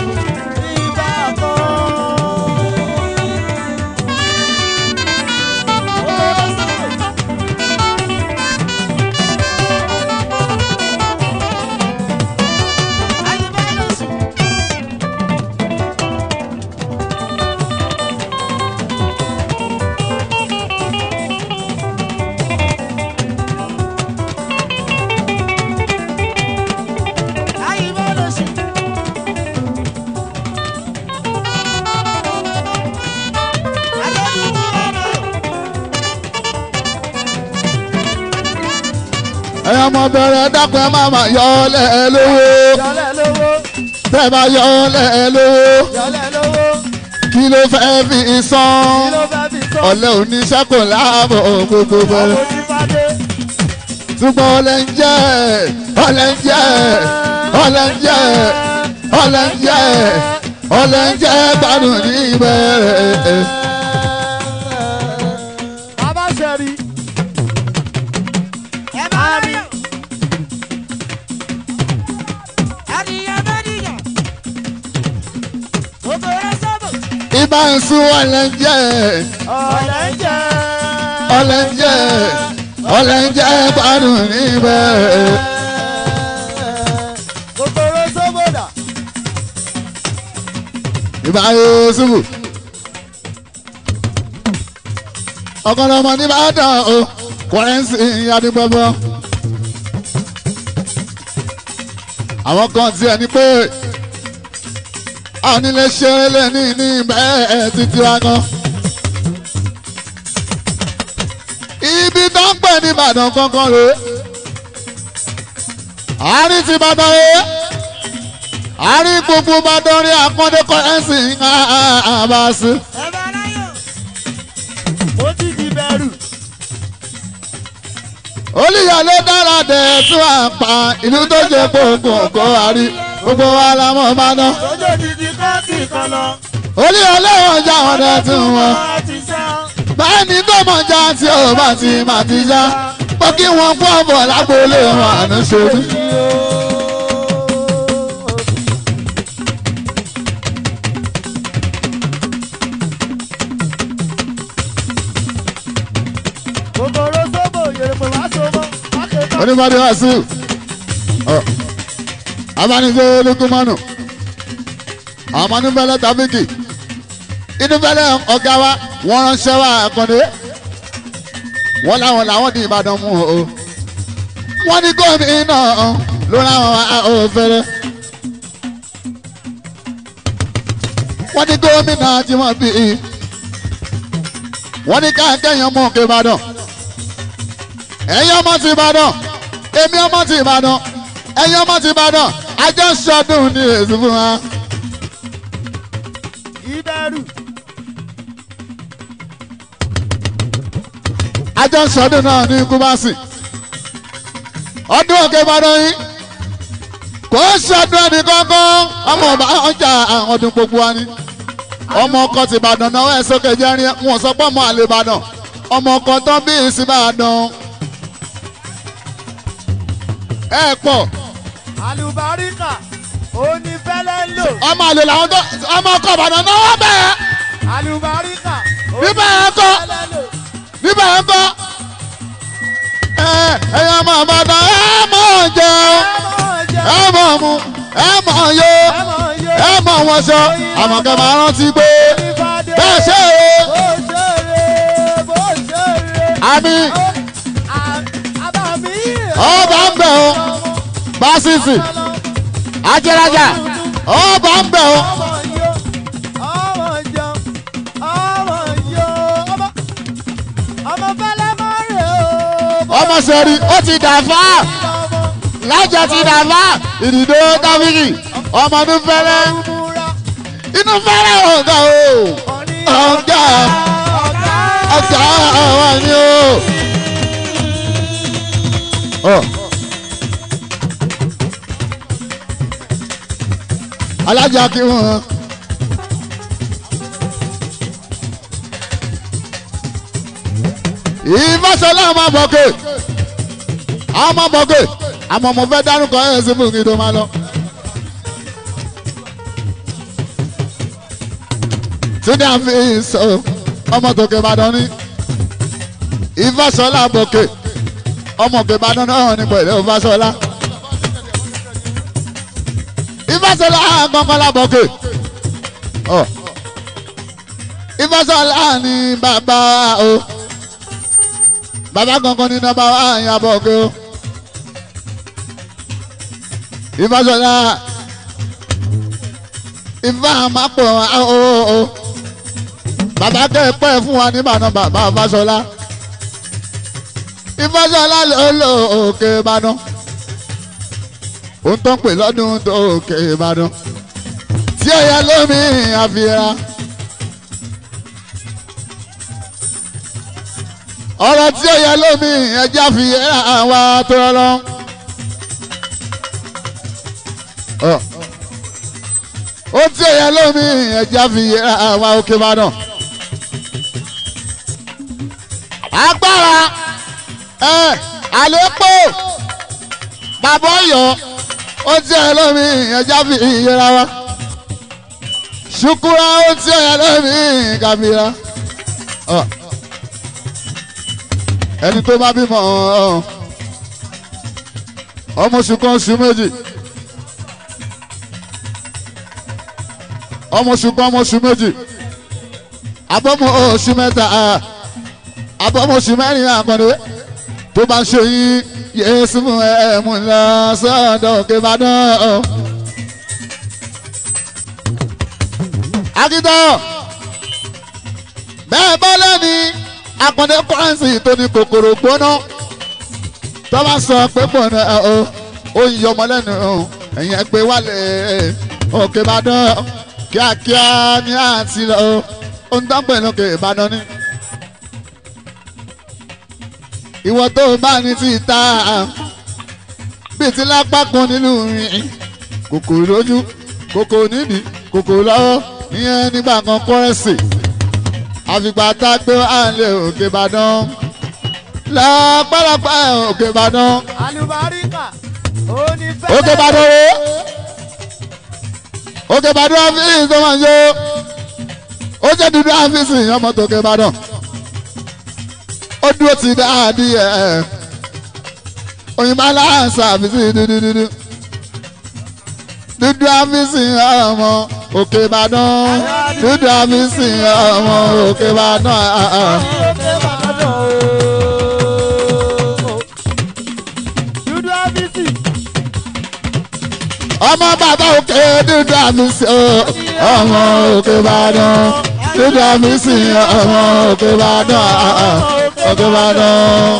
ẹ̀yin ọmọ bẹ̀rẹ̀ dákun ẹ má má yọ ọ́ lẹ́ ẹ lówó tẹ́ bá yọ ọ́ lẹ́ ẹ lówó kí ló fẹ́ fi san ọ̀lẹ́ oníṣẹ́ kò láàbọ̀ gbogbo bẹ̀rẹ̀ ṣùgbọ́n ọ̀lẹ́ ń jẹ́ ọ̀lẹ́ ń jẹ́ ọ̀lẹ́ ń jẹ́ ọ̀lẹ́ ń jẹ́ ọ̀lẹ́ ń jẹ́ gbádùn ní ìbẹ̀rẹ̀. bàbá ṣẹ̀rí. Ibà ń sún ọ̀lẹ́ ń jẹ́ ọ̀lẹ́ ń jẹ́ ọ̀lẹ́ ń jẹ́ ọ̀lẹ́ ń jẹ́ gbádùn níbẹ̀. kòkòrò sóbòdà. Ibà yóò ṣubú ọkàn ọmọ ní bá dàn o kọrẹ́nsì adigbọ́bọ́ àwọn kan tiẹ̀ ní pé àwọn onílé ṣeré lè ní ní bẹ́ẹ̀ títí wa gan. ibi tó ń pè ní Ìbàdàn kankan rè é àárín ti Ìbàdàn rè é àárín gbogbo Ìbàdàn rí àkọ́ndé kọ́rẹ́nsì àbáṣe. ẹ bá ráyò ó ti di bẹ̀rù. olùyà ló dára dẹ̀ tún àpá ìlú tó jẹ́ gbogbo ọkọ̀ àrí gbogbo wa la mọ̀ máa ná. lójó dídí kọ́ọ̀tì kan lọ. olùyà lẹ́wọ̀n já wọn dẹ̀ tún wọn. báyìí ní tó mọ̀ já tí ó bá ti má ti já pé kí wọ́n pọ̀ bọ̀ lágboolé wọn àná ṣojú. kòkòrò sóbò yèrèpè wá sóbò. onímọ̀dé wá sí abánijó lukumanu àwọn onífẹ́lẹ́ tàbíkì inúfẹ́lẹ́ ọ̀gá wa wọ́n ránṣẹ́ wa àkàndé wọ́n láwọn làwọn di Ìbàdàn mú o wọ́n ní gómìnà ló láwọn òfẹ́rẹ́ wọ́n ní gómìnà tí wọ́n bí i wọ́n ní káàkẹ́yìn ọmọ òkè Ìbàdàn ẹ̀yin ọmọ ti Ìbàdàn èmi ọmọ ti Ìbàdàn ẹ̀yin ọmọ ti Ìbàdàn àjọ ṣọdún ní èsì fún wa. ìbẹ̀rù ajọ́ sọdún náà ní Kúmásì ọdún Òkè Ìbàdàn yìí kò sọdún ẹni kankan ọmọ ọba ọjà àwọn ọdún gbogbo wa ni ọmọ ọkọ ti Ìbàdàn náà ẹ sókè jẹrin wọn sọ pé ọmọ àlè Ìbàdàn ọmọ ọkọ tó bí ìsìnbàdàn ẹ pọ̀. àlùbáríkà onífẹ́lẹ́ ń lò. ọmọ àlè làwọn tó ọmọ ọkọ Ìbàdàn náà wọ́n bẹ̀rẹ̀. àlùbáríkà níbẹ̀ yẹn kọ́ níbẹ̀ yẹn kọ́ ẹ ẹ̀yà ọmọ Ìbàdàn ẹ mọ̀ jẹun ẹ mọ̀ mu ẹ mọ̀ yó ẹ mọ̀ wọn sọ àmọ̀kẹ́ máa rántí pé bẹ́ẹ̀ ṣe é àmì ọba ń bẹ̀ ọ́ Básìsì ajẹ́rajà ọba ń bẹ̀ ọ́. ọmọ sẹ́rí ó ti dàfá lájà ti dàfá ìdìdó tábìlì ọmọ inú fẹ́rẹ́ inú fẹ́rẹ́ ọ̀gá o ọ̀gá ọ̀gá àwọn ni o. alájà kí wọn. ìfẹsẹ̀lẹ̀ ọmọ bọ̀kẹ́ ọmọ bọ̀kẹ́ àmọ́ mo fẹ́ dárúkọ ẹ̀ sí fún kí tó máa lọ. túndé àfi sọ ọmọ tòkè Ìbàdàn ní ìfẹsẹ̀lẹ̀ bọ̀kẹ́ ọmọ tòkè Ìbàdàn náà ní pẹ̀lú ìfẹsẹ̀lẹ̀ ìfẹsẹ̀lẹ̀ àgbọ̀ngànlá bọ̀kẹ́ ìfẹsẹ̀lẹ̀ ní bàbá o. Bàbá gangan ní nọ́mbà wá àyàn abọ́ òkè o. Ìfàsọ̀lá ìfà àmàpọ̀ o. Bàbá kẹ́ẹ̀pẹ́ fún wa ní Ìbàdàn bàbá Ìfàsọ̀lá. Ìfàsọ̀lá ló lò Òkè Ìbàdàn. Ó ń tán pè lọ́dún tó Òkè Ìbàdàn. Tí ó yẹ lómi àfihàn. ọ̀rọ̀ tí ó yẹ lómi ẹja fi àwa tó lọ. ó tí ó yẹ lómi ẹja fi àwa Òkè Ìbàdàn. agbára ẹ àlékò bàbá Ọ̀yọ́ ó tí ó yẹ lómi ẹja fi ìyẹra wa. ṣùkúrà ó tí ó yẹ lómi kàbíra. ẹni tó bá bímọ ọmọ oṣù kan oṣù méjì ọmọ oṣù kan ọmọ oṣù méjì abọ́mọ oṣù mẹ́ta abọ́mọ oṣù mẹ́rin àkàndé tó bá ń ṣe yín yéésù fún ẹ mú lọ sọ́dọ̀ Òkè Ìbàdàn. akitọ́ bẹ́ẹ̀ bá lẹ́ni akọ̀dé kọ́rẹ́nsì tó ní kòkòrò gbóná tó bá sọ pé gbóná o ó yí ọmọ lẹ́nu ẹ̀yìn ẹgbẹ́ wálé Òkè Ìbàdàn kíákíá ní àti lọ ó ń dán pẹ̀lú Òkè Ìbàdàn ní. ìwọ tó bá ní ti ta bíi ti lápá kan nílùú rìn kòkòrò lójú kòkòrò nídìí kòkòrò lọ́wọ́ ìyẹn nígbà kan kọ́rẹ́nsì àfìgbà tá a gbé àlè Òkè Ìbàdàn lápálápá Òkè Ìbàdàn. àlùbáríkà onífẹ́lẹ́. Òkè Ìbàdàn o Òkè Ìbàdàn àfíìsì tó máa ń yó ó jẹ́ dúdú àfíìsì ọmọ tó Òkè Ìbàdàn ó dúró ti dáadé ẹ̀ òyìnbó aláǹsà àfíìsì dúdú dúdú dúdú àfíìsì ọmọ Òkè Ìbàdàn dúdú àfíìsì ọmọ Òkè Ìbàdàn. dúdú àfíìsì. ọmọ bàbá òkè dúdú àfíìsì ọmọ Òkè Ìbàdàn dúdú àfíìsì ọmọ Òkè Ìbàdàn Òkè Ìbàdàn.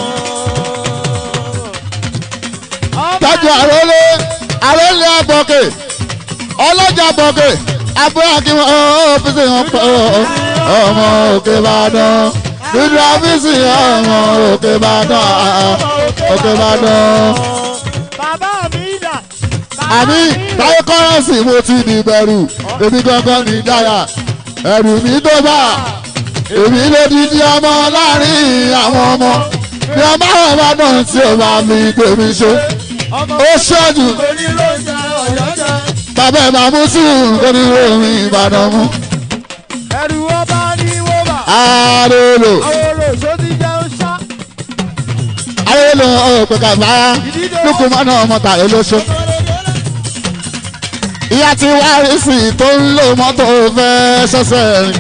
tọ́jú àrólé àrólé àbọ̀kè ọlọ́jà bọ̀kè abúlé akínwó ọ́fíìsì wọn pọ̀ ọmọ Òkè Ìbàdàn dúdú àfíìsì ọmọ òkè Ìbàdàn òkè Ìbàdàn. Bàbá mi dà. àmì táyé kọ́rẹ́nsì mo ti di bẹ̀rù èmi gangan ní dáyà ẹ̀rù mi tó bá èmi ló di di ọmọ láàrin àwọn ọmọ ní ọmọ àwọn Ìbàdàn tí ó bá mi tèmi ṣe ó ṣọ́jú bàbá ẹ̀ máa mú sí oníròyìn Ìbàdàn mú. ẹrù ọba ni wọ́n bá. Arolo. Arolo sóti jẹun ṣá. Arolo ọ̀pẹ̀ kàfá lókun mọ́nà ọmọ tàyé lóṣù. Ìyá ti wá rí sí i tó ń lo mọ́tò fẹ́ ṣọ́ṣẹ́ rìn.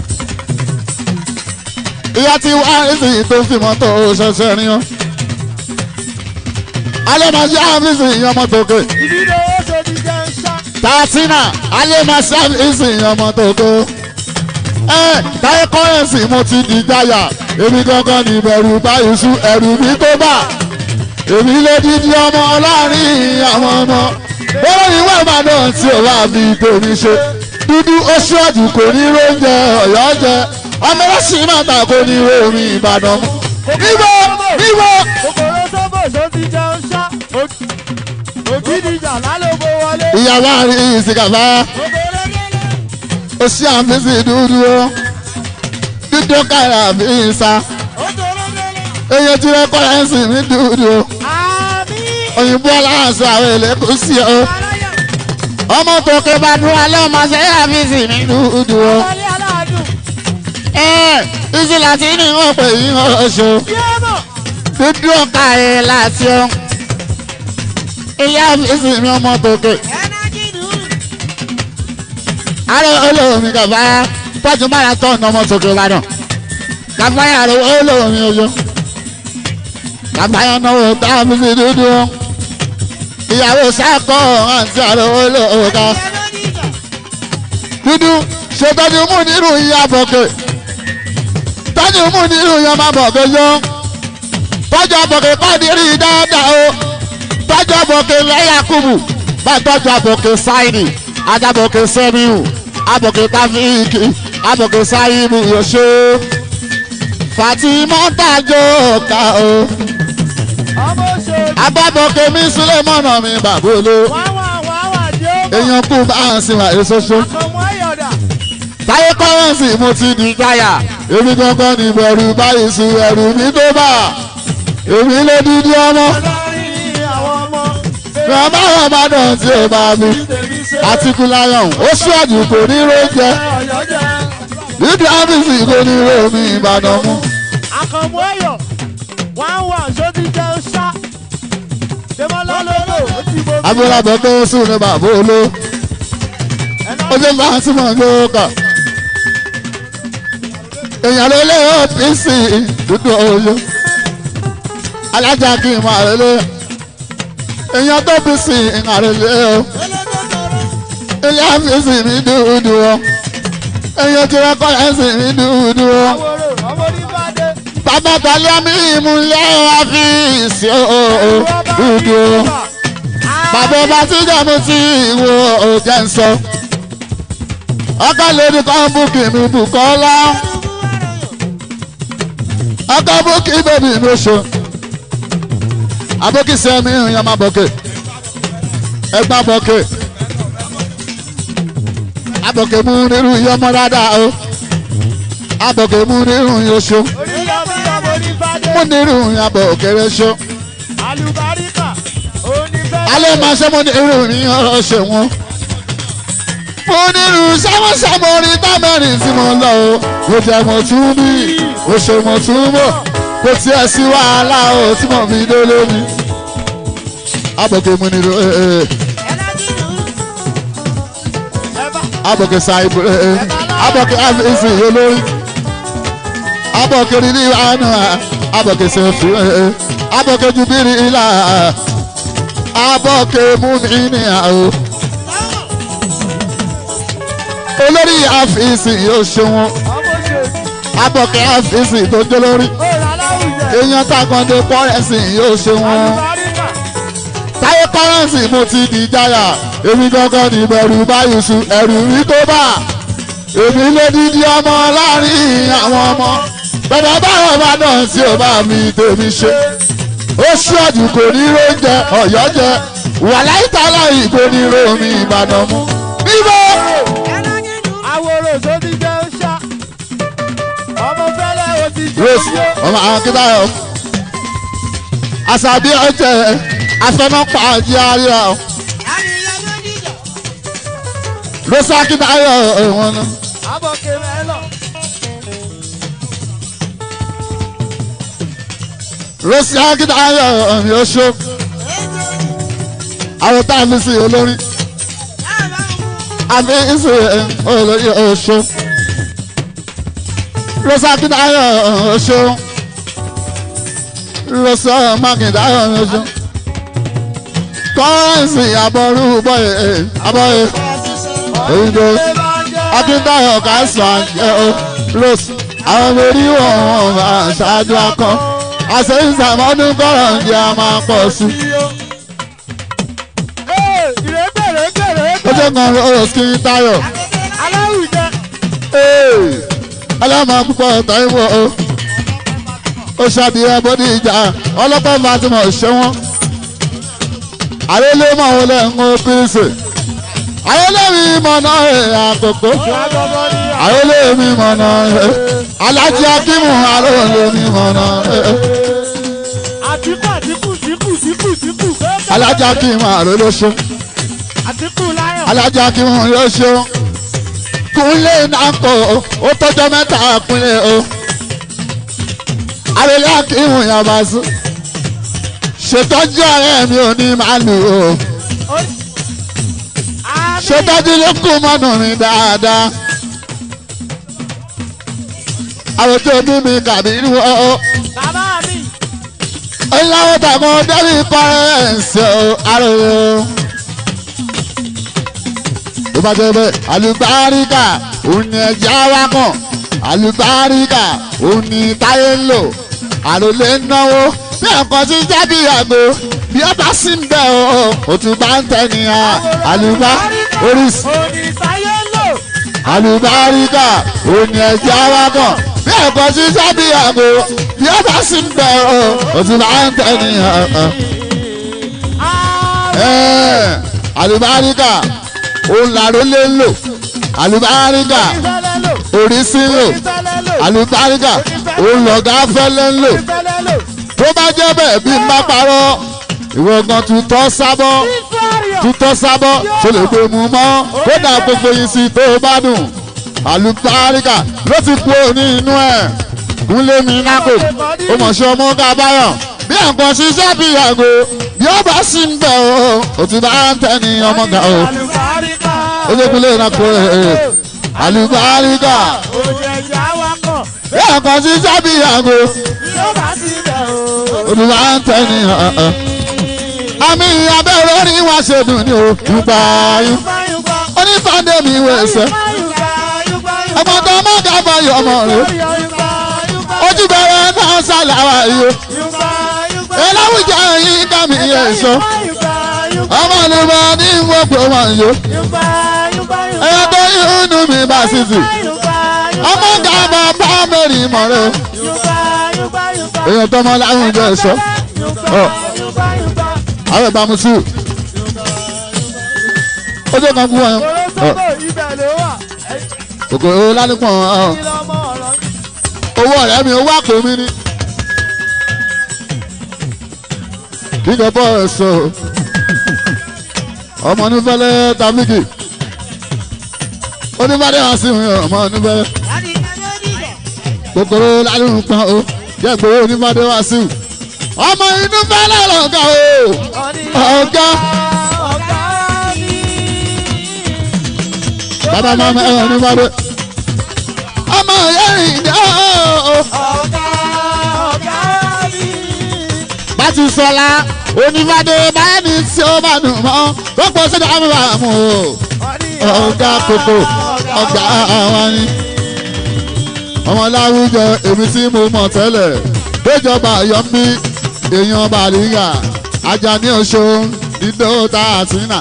Ìyá ti wá rí sí i tó ń fi mọ́tò ṣọ́ṣẹ́ rìn o. Alẹ́ máa ṣe àfíìsì ìyẹn mọ́tò kè. Ìdílé owó sóti jẹun ṣá. Tàtínà alẹ́ máa ṣe àfíìsì ìyẹn mọ́tò kè. Ẹ táyé kọ́rẹ́nsì mo ti di jáyà èmi gangan ní ìbẹ̀rù báyìí sú ẹ̀rù mi tó bà èmi ló dídí ọmọ láàrin àwọn ọmọ bọ́lá ní wọ́n máa náà tí ò bá fi tèmi ṣe dúdú oṣù àjù kò ní róúnjẹ ọ̀yọ́ jẹ ọmọ ẹlẹ́sìn máa ta kò ní rómi Ìbàdàn mú. níbo níbo. Kòkòrò sọ́bọ̀ sóti jẹun ṣá. Ògidìjà lálógo wọlé. ìyàwó àárín ìsìnkàfà oṣù àfíìsì dúdú o dúdú kára fi sa eyín tí wọ́n kọ́ ẹ̀ sì ní dúdú o òyìnbó aláǹsọ àwọn èlẹ́kùn sí o ọmọ tòkè bá dúró alẹ́ ọmọ sẹ́yìn àfíìsì ní dúdú o ẹ̀ ìsìlá tí ní wọ́n pè yín oṣù dúdú káyé láti o ìyá àfíìsì ní ọmọ tòkè. Ààrẹ olómi kàfá tọ́jú mára tọ́ ọ̀nà ọmọ sókè Ìbàdàn kàfá ààrẹ olómi oyo kàfá ọ̀nàwó táwọn fi dúdú ìyàwó sáàkọ́ àti ààrẹ olómi ká dúdú ṣètọ́jú mú nírú ìyá bọ̀kẹ́ tọ́jú mú nírú ìyá má bọ̀kẹ́ yọ tọ́jú bọ̀kẹ́ kọ́dírí dáadáa o tọ́jú bọ̀kẹ́ lẹ́yà kùbù bá tọ́jú bọ̀kẹ́ sáìnì ajábọ̀kẹ́ sẹ́miù abọ̀kẹ́ káfíìkì abọ̀kẹ́ sáyìmù yọ̀ṣọ́ Fatimota jọ̀ọ̀ká o abábọ̀kẹ́ mi Sulemọ̀nà mi bàbóló èèyàn kú bá ń sin àyè ṣoṣo táyé kọ́rẹ́nsì mo ti di jáyà èmi gangan ní ìbẹ̀rù báyìí sùn ẹ̀rù mi tó bà èmi ló dídí ọmọ bàbá Ìbàdàn tí ó bá mi àtìkù láyọ̀n ó ṣíwájú kò ní róúnjẹ níbi áfíìsì kò ní rómi Ìbàdàn mú. Àkànmú ẹ̀yọ̀ wọ́n wà sóti jẹun ṣá. Tèmọ́lá lóko ó ti bo. Abúlábọ̀ tó sùn ní bàbá oló. Ó ṣe bá a túmọ̀ lóka. Èèyàn ló lé O P C dúdú olú. Alájà kì í máa lé. Èèyàn tó bí sí ìhàrẹ̀lẹ̀ o. Ilé àfíìsì mi dúdú o. Èèyàn tí wọ́n kọ́ ẹ̀sìn mi dúdú o. Bàbá tàlẹ́ mi ìmúlẹ̀ àfíìsì o dúdú o. Bàbá ọba tí jẹ́mu tí ìwọ òjẹ́ ń sọ. Ọkọ lórí kan búkì mi Bùkọ́lá. Ọkọ búkì bèbí mi oṣù. Abókì sẹ́mi ìyàn máa bọ̀kẹ́. Ẹgbà bọ̀kẹ́. Abọ̀kẹ́ mú nírú iye ọmọ dáadáa o. Abọ̀kẹ́ mú nírú iye oṣù. Mú nírú iye abọ̀kẹ́ rẹ̀ ṣó. Alẹ́ máa ṣe mú nírú iye oṣù wọn. Mú nírú sẹ́wọ̀nsẹ́wọ̀n orin támẹ́rin tí mo lọ o. Mo jẹ́ mo tún bí oṣù mo tún mọ̀. Kò tiẹ̀ sí wàhálà o tí mo fi dé lónìí. Abọ̀kẹ́ mú nírú ee. Abọ̀kẹ́ sáìbù ee. Abọ̀kẹ́ àfẹ́sì olórí. Abọ̀kẹ́ rírí àánú abọ̀kẹ́ sẹ́fù ee. Abọ̀kẹ́ jubiri ilà. Abọ̀kẹ́ mú mi ní àwọ̀. Olórí àfẹ́sì yóò ṣe wọn. Abọ̀kẹ́ àfẹ́sì tó jẹ́ lórí. Èèyàn Takande Kọ́rẹ́nsì yóò ṣe wọn. Táyé Kọ́rẹ́nsì mo ti di jáyà. Èmi gangan ní ìbẹ̀rù báyìí sùn ẹ̀rù rí tó bà. Èmi ló dídí ọmọ láàrin àwọn ọmọ. bẹ̀rẹ̀ báwọn bá náà tí o bá mi tèmi ṣe ó ṣọ́ọ̀jù kò ní róúnjẹ ọ̀yọ́ jẹ wàláì tálà yìí kò ní rómi ìbàdàn mú bíbọ́. àwòrán tó ti jẹ́ ó ṣá ọmọ fẹ́lẹ́ ó ti jẹ́ rose ọmọ àwọn kíta yọ àṣàbí ọjẹ afẹnọpọ àjẹ àríyá rose akíta yọ ẹwọn náà. àbọ̀ kẹrẹ ẹ lọ. rose akíta yọ ọmọ oṣù àwọn tá a fi sí olórin àfi sí olórin oṣù rose akíta yọ oṣù rose makíta yọ oṣù kọ́rẹ́nsì àbọ̀rú bọ́yẹ̀ àbọ̀yẹ̀ òyìnbó akíntayọ̀ kásán àjẹ́ o rose àwọn orí wọn wọn máa ṣáájú akọ àṣeyìn sàmọ́dún kọ́rọ̀ ń jẹ́ a máa pọ̀ sí. ó jẹ́ kan rose kí n tayọ̀ ọlọ́mọ púpọ̀ táìwọ̀ o ó ṣàbíyẹ bódì ìjà ọlọ́pàá fatima ṣẹ́wọ́n àrẹ́lẹ́ mọ̀ wọlé ń kó pèsè. Ayọ́lẹ́ mi mọ̀nà ẹ̀ àkókò. Ayọ́lẹ́ mi mọ̀nà ẹ̀. Alájí Akímù Ayọ́lẹ́ mi mọ̀nà ẹ̀. Àtìkù àtìkù síkù síkù síkù. Alájí Akímù Ayọ́lẹ́ ṣe. Àtìkù láyọ̀. Alájí Akímù yóò ṣe. Kúnlé náà kò ó tọ́jọ́ mẹ́ta kúnlé o. Ayọ́lẹ́ Akímù yàrá sí. Ṣètọ́jú ọ̀rẹ́ mi ò ní máa lù o. Ṣètọ́jú ló kú mọ́nù mi dáadáa. Àwọn tó bí mi kàbí irú ọ. Bàbá mi. Ìyàwó tàbí dẹ́bí kọ́rẹ́ǹsì o. Aròyé o. Tó bá jẹ́ bẹ́ẹ̀, àlùbáríkà òun ni ẹja wá kàn. Àlùbáríkà òun ni táyé ń lò. Àròlé ń náwó. Bí ẹ̀kọ́ ti jábí àgbo bí ó bá sí ń bẹ̀ o òtún bá ń tẹ̀ni ha àlùbá oríṣi àlùbáríkà òní ẹ̀jẹ̀ awakọ̀ bí ẹ̀kọ́ ti jábí àgbo bí ó bá sí ń bẹ̀ o òtún bá ń tẹ̀ni ha àlùbáríkà òun làró lé ń lò àlùbáríkà oríṣi ń lò àlùbáríkà òun lọ̀gá fẹ́lẹ́ ń lò tó bá jẹ́ bẹ́ẹ̀ bí n bá parọ́ ìwọ gan tutọ́ sábọ́ tutọ́ sábọ́ tó lè gbé mu mọ́ ó dà gbogbo yìí sí tó bá dùn àlùbáríkà ló ti kú òní inú ẹ̀ kúnlé mi nákò ó mọ̀ ṣe ọmọ kábáyọ̀ bí nǹkan ṣiṣẹ́ bí àgbo bí ó bá sì ń bẹ̀ o ò ti bá ń tẹ́ ní ọmọ ga o ó ṣe kúnlé nákò ẹ̀ àlùbáríkà bí nǹkan ṣiṣẹ́ bí àgbo olùwà ń tẹ́ ní ọ̀ọ́. àmì abẹ́rẹ́ orí wa ṣe dùn ní o. yúgbà yúgbà onífàdé mi wẹ̀ ẹsẹ̀. ọmọ tó má gábọ̀ yọ ọmọ rẹ̀. ojú bẹ̀rẹ̀ náà ṣàlàwà yìí. ẹlẹ́wùjẹ́ yìí ká mi yẹ sọ. ọmọ olùbọ̀ ní gbogbo wọn yó. ẹyọ tó yún nù mí bá sísì. ọmọ gábọ̀ bá mẹ́rin mọ̀ rẹ̀. èèyàn tọmọ láwùjọ ẹ̀ṣọ́ àwọn ìbámu sí ó tó kan fún wọn kòkòrò lálùpọ̀ owó ọ̀rẹ́ mi owó àpò mi ni kíkọ bọ́ ẹ̀ṣọ́ ọmọ onífẹ́lẹ́ tàbíkì onífẹ́lẹ́ wá sí mi ọmọ onífẹ́lẹ́ kòkòrò lálùpọ̀ o jẹ́ gbowó onífẹ́lẹ́ wá sí mi ọmọ inú fẹ́lẹ́ lọ́gà o ọ̀gá bàbá mama ẹ̀ onífẹ́lẹ́ ọmọ yẹ́rìn dá o bàtí sọlá onífẹ́lẹ́ báyìí tí ó bá dùn mọ́ tó pọ̀ sí dáhùn àmú o ọ̀gá kòkò ọ̀gá àwọn ni ọmọ láwùjọ èmi tí mo mọ̀ tẹ́lẹ̀ déjọba yọmí èèyàn bàlíyà Ajani oṣó dídó tá a ti nà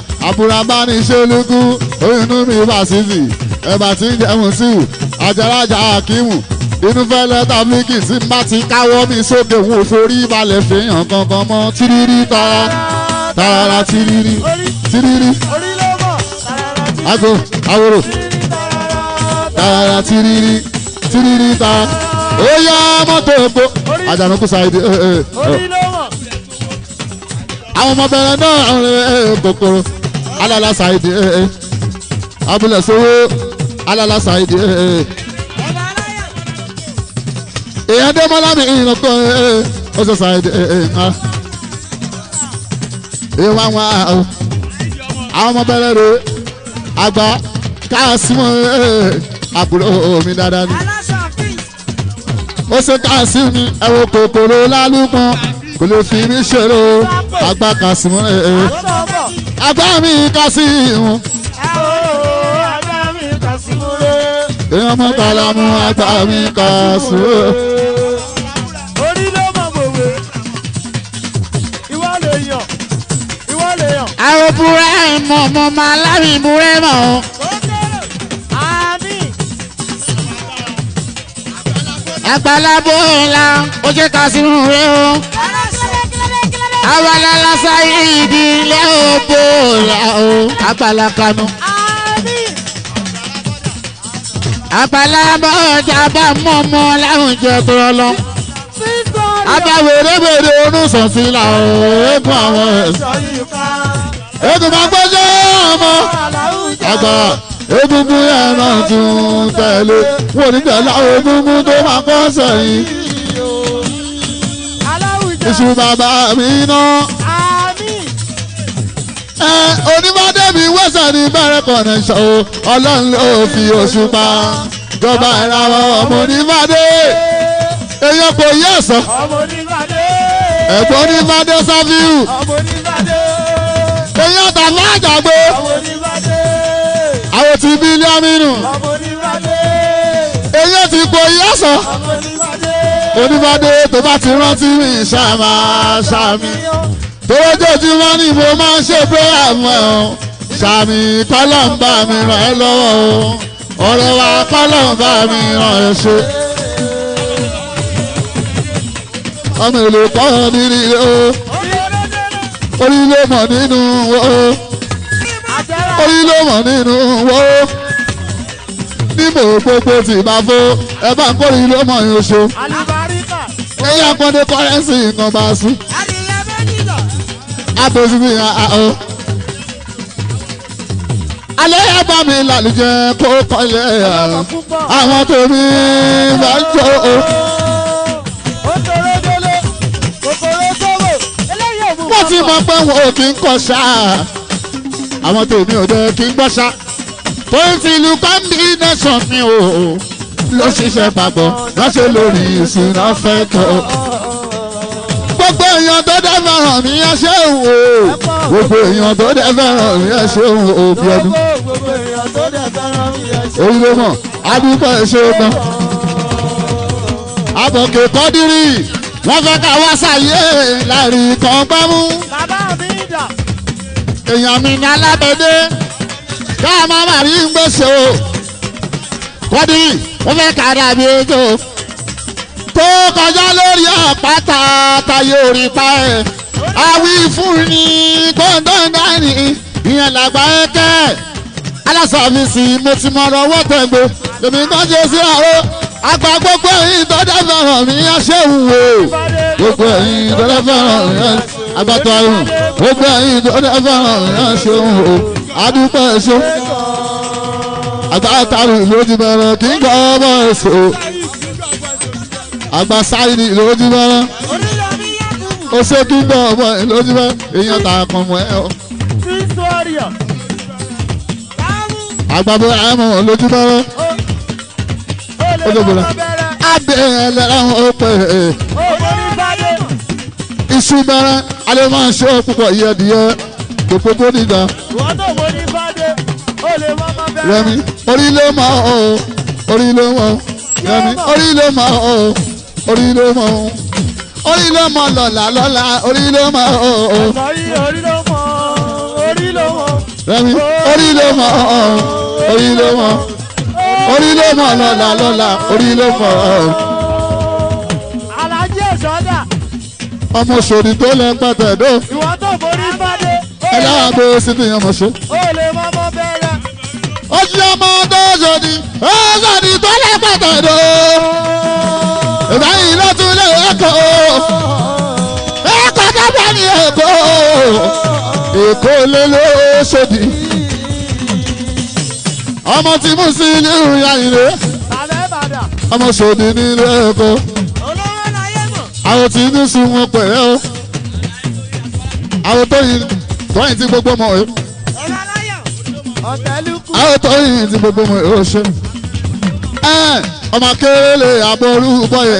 àbúrábániṣẹ́lógún oyinú mi bá sísì ẹ̀bà tí ń jẹun sí i àjàrájà Akímù inú fẹ́lẹ́ tàbí kì í sí bá ti káwọ́ mi sókè wò forí balẹ̀ fèèyàn kankan mọ́ tírírí tara tara tírírí tírírí ago aworo tara tírírí tírírí tara ó yá mọ́tò epo Àjànàkú Saidi àwọn ọmọ bẹ̀rẹ̀ náà kòkòrò alala Saidi abúlé sowó alala Saidi èèyàn dé mọ́lá mi ìrànkọ́ ó sọ Saidi èèyàn wá wá àwọn ọmọ bẹ̀rẹ̀ rẹ̀ àgbà káàsìmọ̀ àbúrò mi dáadáa ni ó ṣe káàsìmọ̀ mi ẹ̀wọ̀n kòkòrò lálùpọ̀n kò lè fi mí ṣòro àgbà káàsìmọ̀ àgbà mi káàsìmọ̀ èèyàn mọ́tàlá mú àgbà mi káàsìmọ̀. orí ló mọ̀ bòwe ìwọ lè yàn ìwọ lè yàn. àwọn búrẹ́ mọ̀ mọ̀ máa lábì búrẹ́ mọ̀ o. àgbàlagbò ńlá ó jẹ́ Kasimu rẹ o. àwọn alálàsà ìdílé òbó la o. àgbàlakanu. àgbàlagbò ọjà bá mọ̀mọ́ láwùjọ tó lọ. àgbà wèrèwèrè onúsọ̀fìlà o. eégún àwọn ẹ̀sọ́ yìí ká. eégún máa gbọ́jọ́ ọmọ àgbà. egungun yẹn náà tún tẹ̀lé wọ́n ní tẹ̀lé àwọn egungun tó máa kọ́ sẹ́yìn. iṣu bàbá mi ná. ẹ onímọ̀dé mi wẹ́sẹ̀ ní bẹ̀rẹ̀ connection o ọlọ́run ló fi òṣùpá jọba ìràwọ̀ ọmọ onímọ̀dé èèyàn kò yẹ ẹ̀sán. ẹ̀gbọ́n onímọ̀dé sáfíù èèyàn tàbí àjàgbó àwọn ti bílíọ̀mínú èyí ti kò yẹ́sọ̀ onífàdé tó bá ti rántí mi ṣàmà ṣàmì tó lójoojúmọ́ ni mo máa ń ṣe prayer fún ẹ o ṣàmì kọ́lọ̀ ń bá mi ràn ẹ́ lọ́wọ́ o ọ̀rẹ́ wa kọ́lọ̀ ń bá mi ràn ẹ́ ṣe. ọmọ èlò kọ́ nírí o orí ló mọ̀ nínú o orí ló mọ̀ nínú wo níbo gbogbo tí bá fó ẹ bá ń kórìí ló mọ̀ yín oṣù ẹ̀yìn àpọ́ndé kọ́rẹ́nsì nǹkan bá sùn àbòsí mi àhọ́ alẹ́ yẹn bá mi lálùjẹ kó kọ́lé àwọn tèmi bá ń jó o. wọ́n ti mọ̀ pé wọn ò kí ń kọ́ ṣáà àwọn tèmi ò dé kí n gbọ́ ṣá pọ́ńtì ìlú combination mi ò ló ṣiṣẹ́ papọ̀ ránṣẹ́ lórí ìṣúná fẹ́ tọ́. gbogbo èèyàn tó dẹ́ fẹ́ràn mi ẹ ṣe ń wò ó gbogbo èèyàn tó dẹ́ fẹ́ràn mi ẹ ṣe ń wò ó bí ọdún. èyí ló mọ̀ adúgbò ẹ̀ṣẹ̀ gan. àbọ̀kẹ́ kọ́dírì wọ́n fẹ́ ká wá sáyé láàrin kan gbámú. bàbá mi dà. èèyàn mi ní alábẹ́dẹ́ ká má má rí ń gbèsè o kọ́dí wọ́n fẹ́ ká dàbí ejò tó kọjá lórí àpáta táyé orí pa ẹ̀ àwí fún ni gbọ̀ngàndánì ìyẹn làgbà ẹ̀kẹ́ alásàfíìsì mo ti mọ ọ̀rọ̀ owó tẹ̀gbọ́ lèmi kan ṣe sí àárọ̀ àgbà gbogbo ẹ̀yìn tó dẹ́ fẹ́ràn mi á ṣe ń wò gbogbo ẹ̀yìn tó dẹ́ fẹ́ràn mi á agbátọ̀ àrùn gbogbo ẹ̀yìn tó dẹ́ fẹ́ràn mi á ṣe ń wò adúpẹ́ ẹ̀ṣọ́ agbátàrù lójú bẹ̀rẹ̀ kí n gbọ́ ọmọ ẹ̀ṣọ́ àgbà Saidi lójú bẹ̀rẹ̀ ó ṣe kí n gbọ́ ọmọ ẹ̀ lójú bẹ̀rẹ̀ èèyàn tà kàn mọ́ ẹ̀ ọ́ àgbàbọ̀ ẹ̀mọ́ lójú bẹ̀rẹ̀ ó lè bọ̀rẹ̀ abẹ́ ẹlẹ́rán ó pè é iṣu bẹ̀rẹ̀ alẹ́ máa ń ṣe púpọ̀ yẹ́dìyẹ gbogbo tó dìgbà. Rẹ̀mí orí ló mọ̀ ọ́ orí ló mọ̀ Rẹ̀mí orí ló mọ̀ ọ́ orí ló mọ̀ orí ló mọ̀ lọ́la lọ́la orí ló mọ̀ ọ́ Rẹ̀mí orí ló mọ̀ ọ́ orí ló mọ̀ orí ló ló mọ̀ lọ́la lọ́la orí ló mọ̀ ọ́. Alájí Èsọ́dà. ọmọ sòdì tó lẹ́ pẹ̀tẹ̀ dó. Ìwọ tó forí fàdé. ẹ dáhà bó sí ti yan mọ̀ ṣe. Ó lè mọ́mọ́ bẹ̀rẹ̀. ó ṣe ọmọ tó sòdì ó sòdì tó lẹ́ pẹ̀tẹ̀ dó. ìbáyìí ló tún lé ẹ̀kọ́ ẹ̀kọ́ tó bá ní ẹ̀kọ́ èkó lé ló sòdì. ọmọ tí mú sí ní ìrìn àyìnlé ọmọ sòdì nílé ẹ̀kọ́ àwọn tí inú sun wọn pẹ̀lẹ́ o àwọn tó yin tọ́yìn tí gbogbo mọ̀ ẹ́ àwọn tó yin tí gbogbo mọ̀ ẹ́ ó ṣe ọmọ akérèlé àbọ̀rú bọ́yẹ̀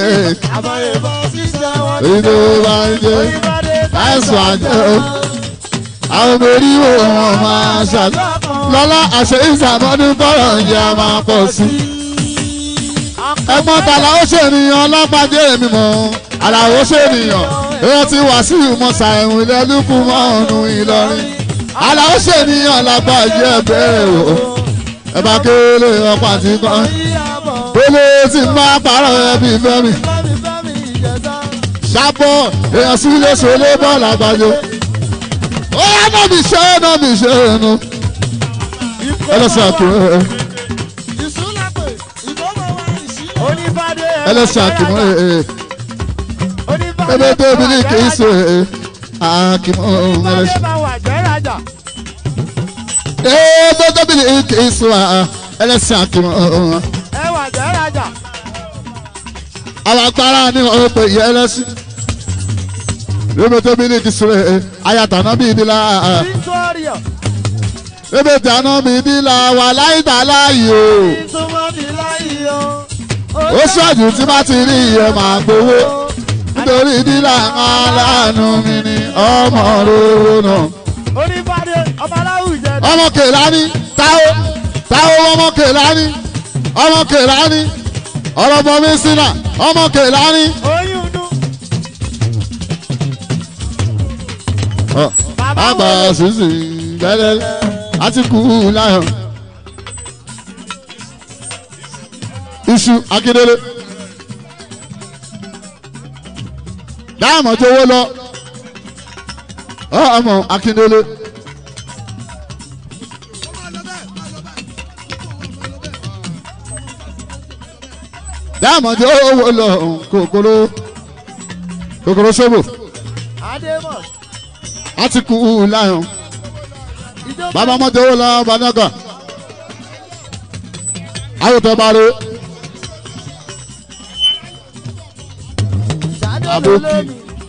èyí tó bá ń jẹ àìsàn àjẹ́ o àwọn mẹ́rí wo wọn máa ṣàlọ́ lọ́lá àṣẹ ìsàmọ́dún kọ́rọ̀ ń jẹ́ a máa pọ̀ sí ẹ̀gbọ́n tàlà ó ṣènìyàn lápàdé mi mọ́ àlàó ṣènìyàn èèyàn ti wà sí ìmọ̀sà ẹ̀hún ilẹ̀ lùkù mọ́ ọ̀nù Ìlọrin àlàó ṣènìyàn lápàdé ẹ̀bẹ̀rẹ̀ o ẹ bá kéré ọ̀pá àti kan gbélé tí máa pààrọ̀ ẹbí fẹ́mi ṣàbọ̀ èèyàn sí ilé ṣọlé bọ́ọ̀lù àgbàjọ ó yá náà mi ṣe é náà mi ṣe é nu ẹlẹ́sìn àkùrẹ́ ẹlẹ́sìn àkùmọ́ ẹ̀ ebe tó bí ní kì í ṣe àkùmọ́ ẹlẹ́sìn. ebe tó bí ní kì í ṣe ẹlẹ́sìn àkùmọ́. àwọn agbára ni wọ́n pè yẹ ẹlẹ́sìn. ebe tó bí ní kì í ṣe ayàtọ̀ náà bí ìdílé. ebe tí a náà bí ìdílé wà láì dá láàyè o ó ṣáàjù tí bá ti rí iye máa gbowó nítorí dílà aláàánú mi ni ọmọ róró náà. ọmọ Kèlání táwó táwó ọmọ Kèlání ọmọ Kèlání ọlọmọ mísínà ọmọ Kèlání. àgbà sísìn gbẹdẹ àti kú láyọ̀. iṣu Akíndélé dáàmú jọ̀wọ́ lọ ọmọ Akíndélé dáàmú jọ̀wọ́ lọ kòkòrò kòkòrò sóbò àti kú láyọ̀ bàbá mọ́jọ́wọ́ lọ bàdàgà àwòtọ́ bá rẹ. Aboki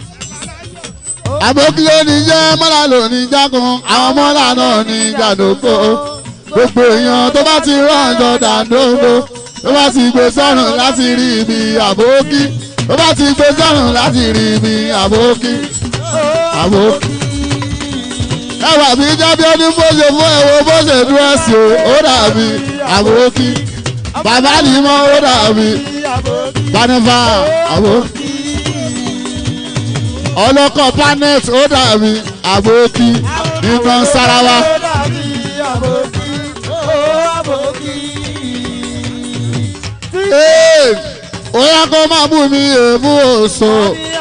Aboki ló ní jẹ́ mọ́lá ló ní jákun àwọn mọ́lá náà ní jàdókò gbogbo èèyàn tó bá ti ránjọ dàdókò tó bá ti gbé sọ́run láti rí ibi Aboki tó bá ti gbé sọ́run láti rí ibi Aboki Aboki. ẹwà mi jábí ọdún bó ṣe fún ẹ̀wọ̀ bó ṣe dúró sí o ó dàbí Aboki bàbá ni mo ó dàbí Banifa Aboki. ọlọ́kọ̀ planet ó dàbí Aboki nǹkan Sarawa. ó yá kó máa bù mí èébú òṣò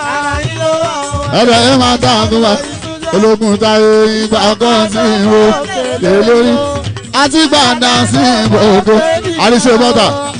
ẹ̀rọ ẹ̀ máa dá àgọ́ wa ológun táyé ìgbà kan sí ìwò lè lórí àti gbàǹdà sí ìbò ògo àríṣe bọ́tà